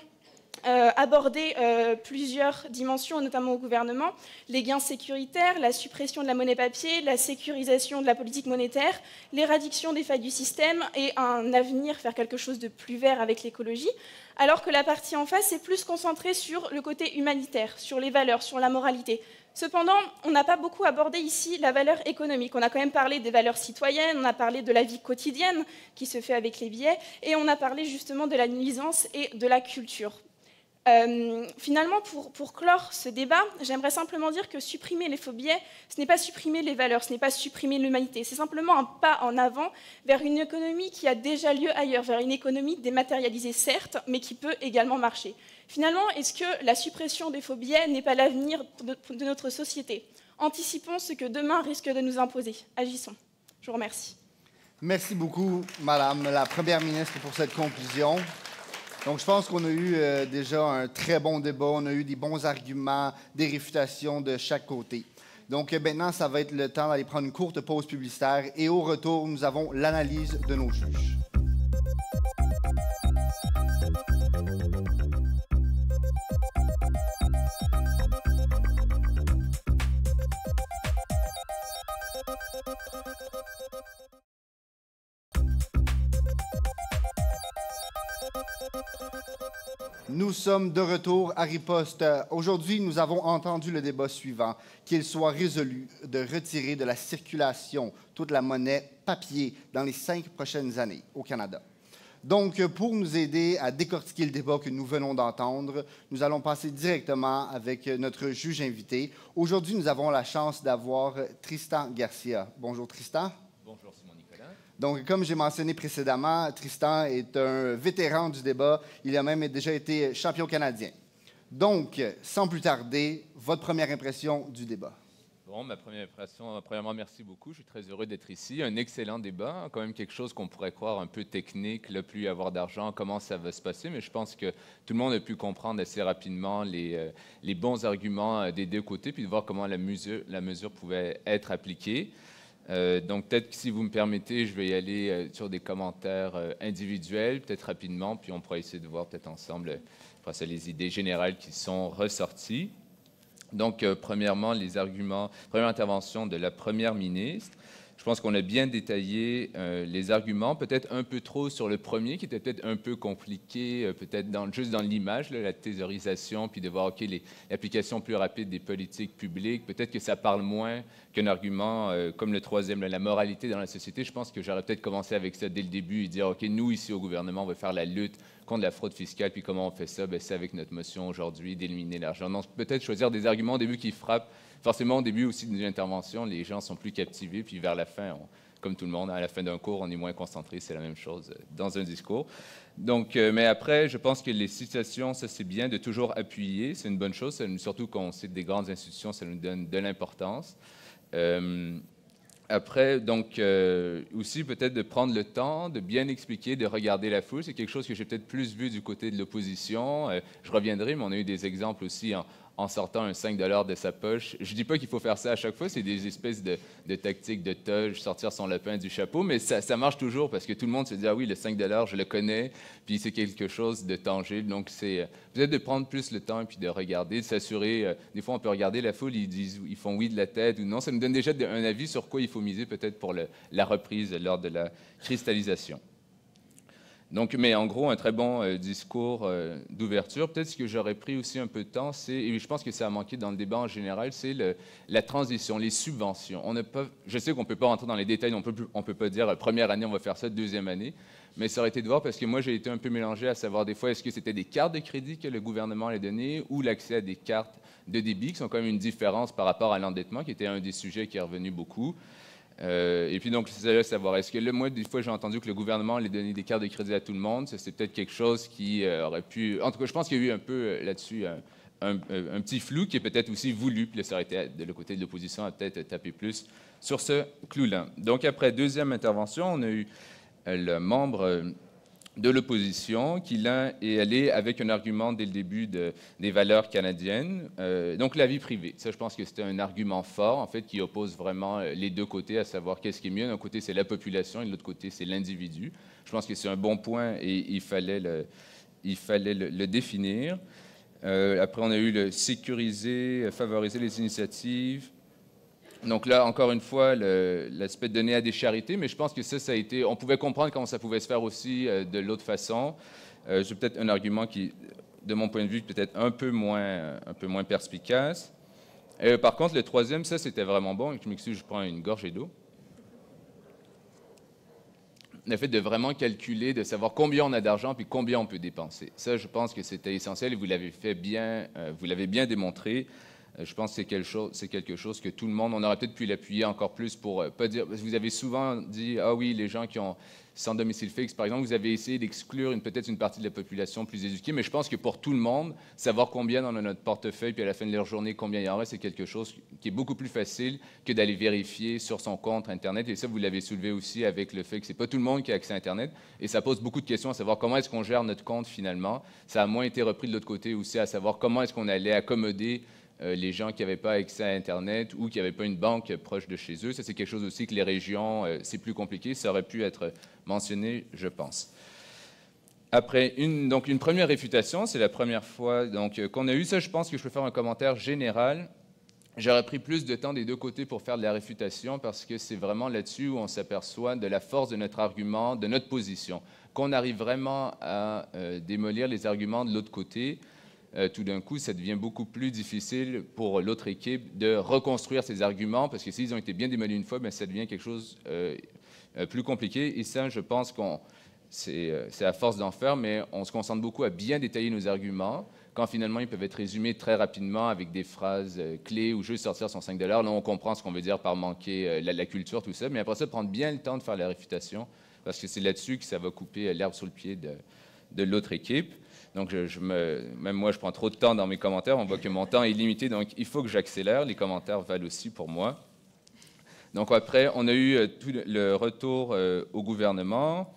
abordé plusieurs dimensions, notamment au gouvernement, les gains sécuritaires, la suppression de la monnaie papier, la sécurisation de la politique monétaire, l'éradication des failles du système et un avenir faire quelque chose de plus vert avec l'écologie, alors que la partie en face est plus concentrée sur le côté humanitaire, sur les valeurs, sur la moralité. Cependant, on n'a pas beaucoup abordé ici la valeur économique. On a quand même parlé des valeurs citoyennes, on a parlé de la vie quotidienne qui se fait avec les billets, et on a parlé justement de la nuisance et de la culture. Finalement, pour clore ce débat, j'aimerais simplement dire que supprimer les faux billets, ce n'est pas supprimer les valeurs, ce n'est pas supprimer l'humanité, c'est simplement un pas en avant vers une économie qui a déjà lieu ailleurs, vers une économie dématérialisée certes, mais qui peut également marcher. Finalement, est-ce que la suppression des faux billets n'est pas l'avenir de notre société? Anticipons ce que demain risque de nous imposer. Agissons. Je vous remercie. Merci beaucoup, Madame la Première ministre, pour cette conclusion. Donc, je pense qu'on a eu déjà un très bon débat. On a eu des bons arguments, des réfutations de chaque côté. Donc, maintenant, ça va être le temps d'aller prendre une courte pause publicitaire. Et au retour, nous avons l'analyse de nos juges. Nous sommes de retour à Riposte. Aujourd'hui, nous avons entendu le débat suivant, qu'il soit résolu de retirer de la circulation toute la monnaie papier dans les 5 prochaines années au Canada. Donc, pour nous aider à décortiquer le débat que nous venons d'entendre, nous allons passer directement avec notre juge invité. Aujourd'hui, nous avons la chance d'avoir Tristan Garcia. Bonjour Tristan. Bonjour Simon Nicolas. Donc, comme j'ai mentionné précédemment, Tristan est un vétéran du débat. Il a même déjà été champion canadien. Donc, sans plus tarder, votre première impression du débat. Bon, ma première impression, premièrement, merci beaucoup. Je suis très heureux d'être ici. Un excellent débat, quand même quelque chose qu'on pourrait croire un peu technique, là, plus avoir d'argent, comment ça va se passer. Mais je pense que tout le monde a pu comprendre assez rapidement les bons arguments des deux côtés, puis de voir comment la mesure pouvait être appliquée. Donc, peut-être que si vous me permettez, je vais y aller sur des commentaires individuels, peut-être rapidement, puis on pourra essayer de voir peut-être ensemble les idées générales qui sont ressorties. Donc, premièrement, les arguments, première intervention de la première ministre. Je pense qu'on a bien détaillé les arguments, peut-être un peu trop sur le premier, qui était peut-être un peu compliqué, peut-être juste dans l'image, la thésaurisation, puis de voir, OK, l'application plus rapide des politiques publiques. Peut-être que ça parle moins qu'un argument comme le troisième, la moralité dans la société. Je pense que j'aurais peut-être commencé avec ça dès le début et dire, OK, nous, ici au gouvernement, on va faire la lutte contre la fraude fiscale, puis comment on fait ça? Bien, c'est avec notre motion aujourd'hui d'éliminer l'argent. Donc, peut-être choisir des arguments au début qui frappent. Forcément, au début aussi d'une intervention, les gens sont plus captivés, puis vers la fin, comme tout le monde, à la fin d'un cours, on est moins concentré, c'est la même chose dans un discours. Donc, mais après, je pense que les citations, ça c'est bien de toujours appuyer, c'est une bonne chose, surtout quand on cite des grandes institutions, ça nous donne de l'importance. Après, donc, aussi peut-être de prendre le temps de bien expliquer, de regarder la foule. C'est quelque chose que j'ai peut-être plus vu du côté de l'opposition. Je reviendrai, mais on a eu des exemples aussi en sortant un 5 $ de sa poche. Je ne dis pas qu'il faut faire ça à chaque fois, c'est des espèces de tactiques de toge, sortir son lapin du chapeau, mais ça marche toujours parce que tout le monde se dit « Ah oui, le 5 $, je le connais, puis c'est quelque chose de tangible. » Donc, c'est peut-être de prendre plus le temps et puis de regarder, de s'assurer. Des fois, on peut regarder la foule, ils font oui de la tête ou non. Ça nous donne déjà un avis sur quoi il faut miser peut-être pour la reprise lors de la cristallisation. Donc, mais en gros, un très bon discours d'ouverture. Peut-être ce que j'aurais pris aussi un peu de temps, et je pense que ça a manqué dans le débat en général, c'est la transition, les subventions. Je sais qu'on ne peut pas rentrer dans les détails, on peut pas dire première année, on va faire ça, deuxième année, mais ça aurait été de voir parce que moi, j'ai été un peu mélangé à savoir des fois, est-ce que c'était des cartes de crédit que le gouvernement allait donner ou l'accès à des cartes de débit, qui sont quand même une différence par rapport à l'endettement, qui était un des sujets qui est revenu beaucoup. Et puis donc, c'est ça, savoir, est-ce que moi, des fois, j'ai entendu que le gouvernement allait donner des cartes de crédit à tout le monde. Ça, c'est peut-être quelque chose qui aurait pu... En tout cas, je pense qu'il y a eu un peu là-dessus un petit flou qui est peut-être aussi voulu. Puis là, ça aurait été de le côté de l'opposition à peut-être taper plus sur ce clou-là. Donc, après deuxième intervention, on a eu le membre de l'opposition qui, là, est allé avec un argument dès le début des valeurs canadiennes. Donc, la vie privée. Ça, je pense que c'était un argument fort, en fait, qui oppose vraiment les deux côtés, à savoir qu'est-ce qui est mieux. D'un côté, c'est la population, et de l'autre côté, c'est l'individu. Je pense que c'est un bon point et il fallait le définir. Après, on a eu le sécuriser, favoriser les initiatives. Donc là, encore une fois, l'aspect de donner à des charités, mais je pense que ça a été... On pouvait comprendre comment ça pouvait se faire aussi de l'autre façon. J'ai peut-être un argument qui, de mon point de vue, peut-être un peu moins perspicace. Par contre, le troisième, ça, c'était vraiment bon. Je m'excuse, je prends une gorgée d'eau. Le fait de vraiment calculer, de savoir combien on a d'argent puis combien on peut dépenser. Ça, je pense que c'était essentiel et vous l'avez bien démontré. Je pense que c'est quelque chose que tout le monde, on aurait peut-être pu l'appuyer encore plus pour pas dire. Vous avez souvent dit, ah oui, les gens qui ont sans domicile fixe, par exemple, vous avez essayé d'exclure peut-être une partie de la population plus éduquée, mais je pense que pour tout le monde, savoir combien on a notre portefeuille, puis à la fin de leur journée, combien il y en reste, c'est quelque chose qui est beaucoup plus facile que d'aller vérifier sur son compte Internet. Et ça, vous l'avez soulevé aussi avec le fait que c'est pas tout le monde qui a accès à Internet. Et ça pose beaucoup de questions à savoir comment est-ce qu'on gère notre compte finalement. Ça a moins été repris de l'autre côté aussi, à savoir comment est-ce qu'on allait accommoder les gens qui n'avaient pas accès à Internet ou qui n'avaient pas une banque proche de chez eux. Ça, c'est quelque chose aussi que les régions, c'est plus compliqué. Ça aurait pu être mentionné, je pense. Après, une première réfutation, c'est la première fois qu'on a eu ça. Je pense que je peux faire un commentaire général. J'aurais pris plus de temps des deux côtés pour faire de la réfutation parce que c'est vraiment là-dessus où on s'aperçoit de la force de notre argument, de notre position. Qu'on arrive vraiment à démolir les arguments de l'autre côté, tout d'un coup, ça devient beaucoup plus difficile pour l'autre équipe de reconstruire ses arguments, parce que s'ils ont été bien démolis une fois, bien, ça devient quelque chose plus compliqué. Et ça, je pense c'est à force d'en faire, mais on se concentre beaucoup à bien détailler nos arguments, quand finalement, ils peuvent être résumés très rapidement avec des phrases clés ou juste sortir son 5 $. Là, on comprend ce qu'on veut dire par manquer la culture, tout ça. Mais après ça, prendre bien le temps de faire la réfutation, parce que c'est là-dessus que ça va couper l'herbe sous le pied de l'autre équipe. Donc, même moi, je prends trop de temps dans mes commentaires. On voit que mon temps est limité, donc il faut que j'accélère. Les commentaires valent aussi pour moi. Donc, après, on a eu tout le retour au gouvernement.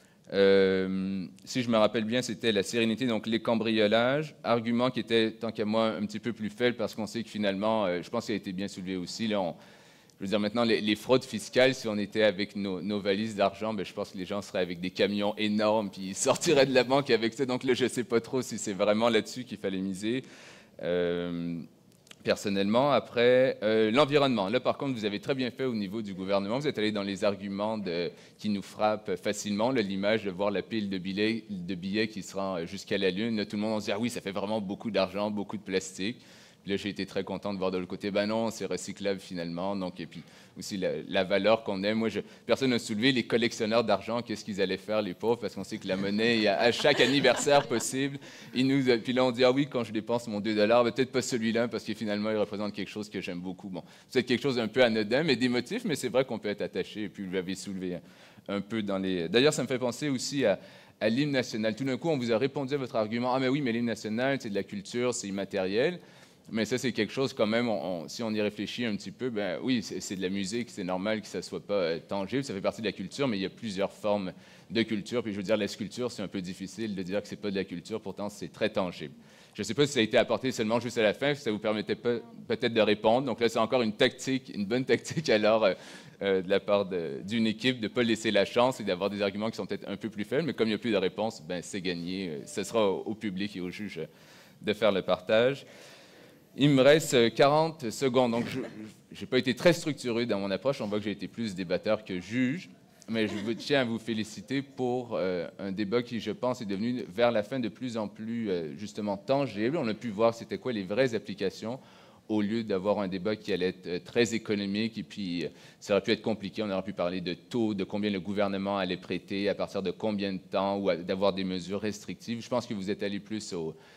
Si je me rappelle bien, c'était la sérénité, donc les cambriolages. Argument qui était, tant qu'à moi, un petit peu plus faible, parce qu'on sait que finalement, je pense qu'il a été bien soulevé aussi. Là, je veux dire, maintenant, les fraudes fiscales, si on était avec nos valises d'argent, je pense que les gens seraient avec des camions énormes, puis ils sortiraient de la banque avec ça. Donc là, je ne sais pas trop si c'est vraiment là-dessus qu'il fallait miser. personnellement. Après, l'environnement. Là, par contre, vous avez très bien fait au niveau du gouvernement. Vous êtes allé dans les arguments qui nous frappent facilement. L'image de voir la pile de billets qui se rend jusqu'à la Lune. Là, tout le monde se dit « Ah oui, ça fait vraiment beaucoup d'argent, beaucoup de plastique ». Puis là, j'ai été très content de voir de l'autre côté, ben non, c'est recyclable finalement. Donc, et puis aussi la valeur qu'on aime. Moi, personne n'a soulevé les collectionneurs d'argent, qu'est-ce qu'ils allaient faire, les pauvres, parce qu'on sait que la monnaie, à chaque anniversaire possible, puis là, on dit, ah oui, quand je dépense mon 2 $, ben, peut-être pas celui-là, parce que finalement, il représente quelque chose que j'aime beaucoup. Bon, c'est quelque chose d'un peu anodin, mais d'émotif, mais c'est vrai qu'on peut être attaché, et puis vous l'avez soulevé un peu dans les... D'ailleurs, ça me fait penser aussi à l'hymne national. Tout d'un coup, on vous a répondu à votre argument, ah mais oui, mais l'hymne national, c'est de la culture, c'est immatériel. Mais ça, c'est quelque chose quand même, si on y réfléchit un petit peu, ben oui, c'est de la musique, c'est normal que ça ne soit pas tangible, ça fait partie de la culture, mais il y a plusieurs formes de culture. Puis je veux dire, la sculpture, c'est un peu difficile de dire que ce n'est pas de la culture, pourtant c'est très tangible. Je ne sais pas si ça a été apporté seulement juste à la fin, si ça vous permettait peut-être de répondre. Donc là, c'est encore une tactique, une bonne tactique alors de la part d'une équipe de ne pas laisser la chance et d'avoir des arguments qui sont peut-être un peu plus faibles, mais comme il n'y a plus de réponse, ben c'est gagné. Ce sera au public et aux juges de faire le partage. Il me reste 40 secondes, donc je n'ai pas été très structuré dans mon approche. On voit que j'ai été plus débatteur que juge, mais je tiens à vous féliciter pour un débat qui, je pense, est devenu vers la fin de plus en plus justement tangible. On a pu voir c'était quoi les vraies applications au lieu d'avoir un débat qui allait être très économique et puis ça aurait pu être compliqué. On aurait pu parler de taux, de combien le gouvernement allait prêter, à partir de combien de temps, ou d'avoir des mesures restrictives. Je pense que vous êtes allé plus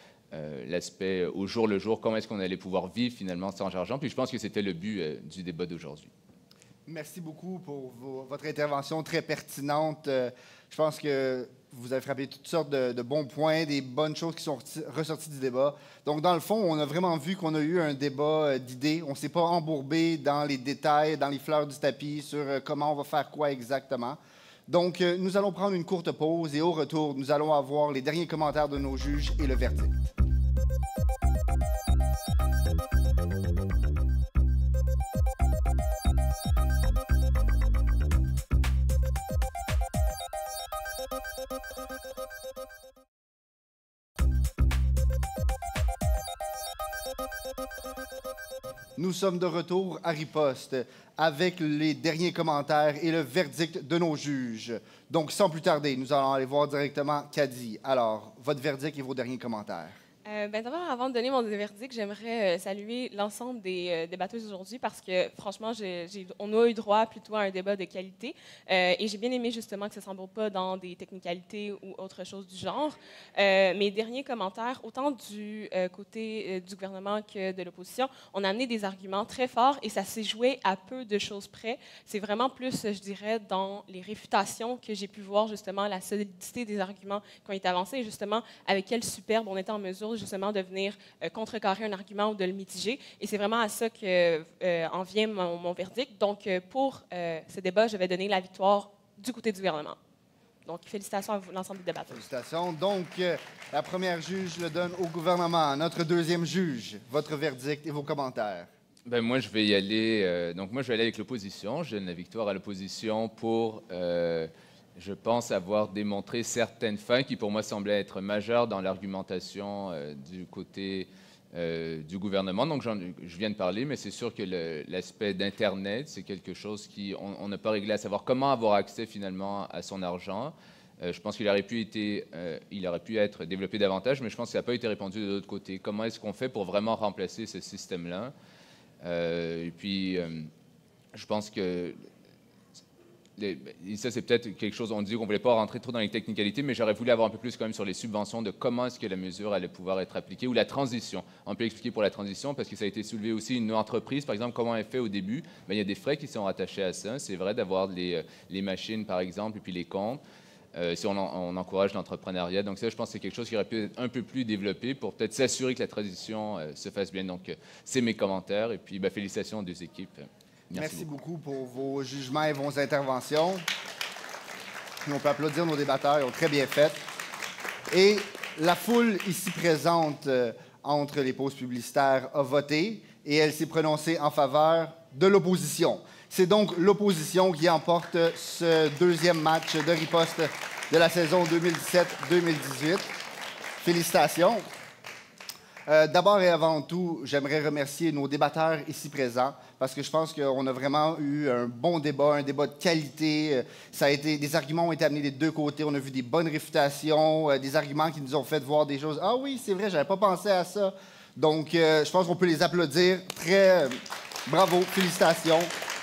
l'aspect au jour le jour, comment est-ce qu'on allait pouvoir vivre finalement sans argent. Puis je pense que c'était le but du débat d'aujourd'hui. Merci beaucoup pour votre intervention très pertinente. Je pense que vous avez frappé toutes sortes de bons points, des bonnes choses qui sont ressorties du débat. Donc, dans le fond, on a vraiment vu qu'on a eu un débat d'idées. On ne s'est pas embourbé dans les détails, dans les fleurs du tapis, sur comment on va faire quoi exactement. Donc, nous allons prendre une courte pause et au retour, nous allons avoir les derniers commentaires de nos juges et le verdict. Nous sommes de retour à Riposte avec les derniers commentaires et le verdict de nos juges. Donc, sans plus tarder, nous allons aller voir directement Caddy. Alors, votre verdict et vos derniers commentaires. D'abord, avant de donner mon verdict, j'aimerais saluer l'ensemble des débatteuses aujourd'hui parce que, franchement, on a eu droit plutôt à un débat de qualité et j'ai bien aimé justement que ça ne s'embourbe pas dans des technicalités ou autre chose du genre. Mes derniers commentaires, autant du côté du gouvernement que de l'opposition, on a amené des arguments très forts et ça s'est joué à peu de choses près. C'est vraiment plus, je dirais, dans les réfutations que j'ai pu voir justement la solidité des arguments qui ont été avancés et justement avec quelle superbe on était en mesure justement de venir contrecarrer un argument ou de le mitiger. Et c'est vraiment à ça qu'en vient mon verdict. Donc, pour ce débat, je vais donner la victoire du côté du gouvernement. Donc, félicitations à l'ensemble des débatteurs. Félicitations. Donc, la première juge le donne au gouvernement. Notre deuxième juge, votre verdict et vos commentaires. Ben moi, je vais y aller. Donc, moi, je vais aller avec l'opposition. Je donne la victoire à l'opposition pour... je pense avoir démontré certaines failles qui, pour moi, semblaient être majeures dans l'argumentation du côté du gouvernement. Donc, je viens de parler, mais c'est sûr que l'aspect d'Internet, c'est quelque chose qu'on n'a pas réglé, à savoir comment avoir accès finalement à son argent. Je pense qu'il aurait pu être développé davantage, mais je pense que ça n'a pas été répondu de l'autre côté. Comment est-ce qu'on fait pour vraiment remplacer ce système-là? Et puis, je pense que... Et ça, c'est peut-être quelque chose, on dit qu'on ne voulait pas rentrer trop dans les technicalités, mais j'aurais voulu avoir un peu plus quand même sur les subventions, de comment est-ce que la mesure allait pouvoir être appliquée, ou la transition. On peut expliquer pour la transition, parce que ça a été soulevé aussi, une entreprise, par exemple, comment elle fait au début. Bien, il y a des frais qui sont rattachés à ça. C'est vrai d'avoir les machines, par exemple, et puis les comptes, si on encourage l'entrepreneuriat. Donc ça, je pense que c'est quelque chose qui aurait pu être un peu plus développé pour peut-être s'assurer que la transition se fasse bien. Donc, c'est mes commentaires, et puis félicitations aux deux équipes. Merci beaucoup pour vos jugements et vos interventions. Puis on peut applaudir nos débatteurs, ils ont très bien fait. Et la foule ici présente entre les pauses publicitaires a voté et elle s'est prononcée en faveur de l'opposition. C'est donc l'opposition qui emporte ce deuxième match de riposte de la saison 2017-2018. Félicitations. D'abord et avant tout, j'aimerais remercier nos débatteurs ici présents parce que je pense qu'on a vraiment eu un bon débat, un débat de qualité. Des arguments ont été amenés des deux côtés. On a vu des bonnes réfutations, des arguments qui nous ont fait voir des choses. Ah oui, c'est vrai, j'avais pas pensé à ça. Donc, je pense qu'on peut les applaudir. Bravo, félicitations.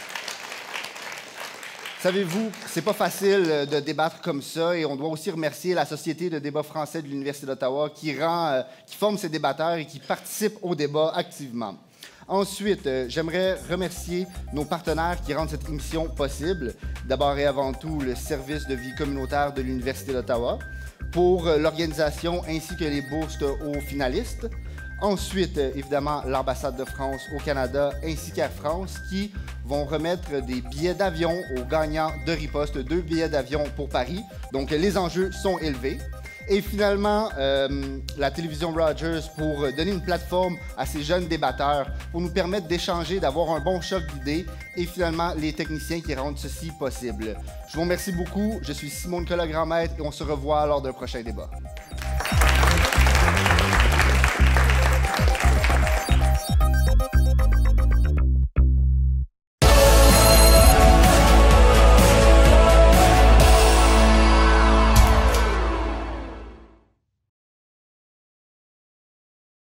Savez-vous, c'est pas facile de débattre comme ça et on doit aussi remercier la Société de débat français de l'Université d'Ottawa qui forme ces débatteurs et qui participent au débat activement. Ensuite, j'aimerais remercier nos partenaires qui rendent cette émission possible. D'abord et avant tout, le Service de vie communautaire de l'Université d'Ottawa pour l'organisation ainsi que les bourses aux finalistes. Ensuite, évidemment, l'ambassade de France au Canada ainsi qu'Air France qui vont remettre des billets d'avion aux gagnants de Riposte, 2 billets d'avion pour Paris. Donc, les enjeux sont élevés. Et finalement, la télévision Rogers pour donner une plateforme à ces jeunes débatteurs, pour nous permettre d'échanger, d'avoir un bon choc d'idées et finalement, les techniciens qui rendent ceci possible. Je vous remercie beaucoup. Je suis Simon Nicolas Grandmaître et on se revoit lors d'un prochain débat.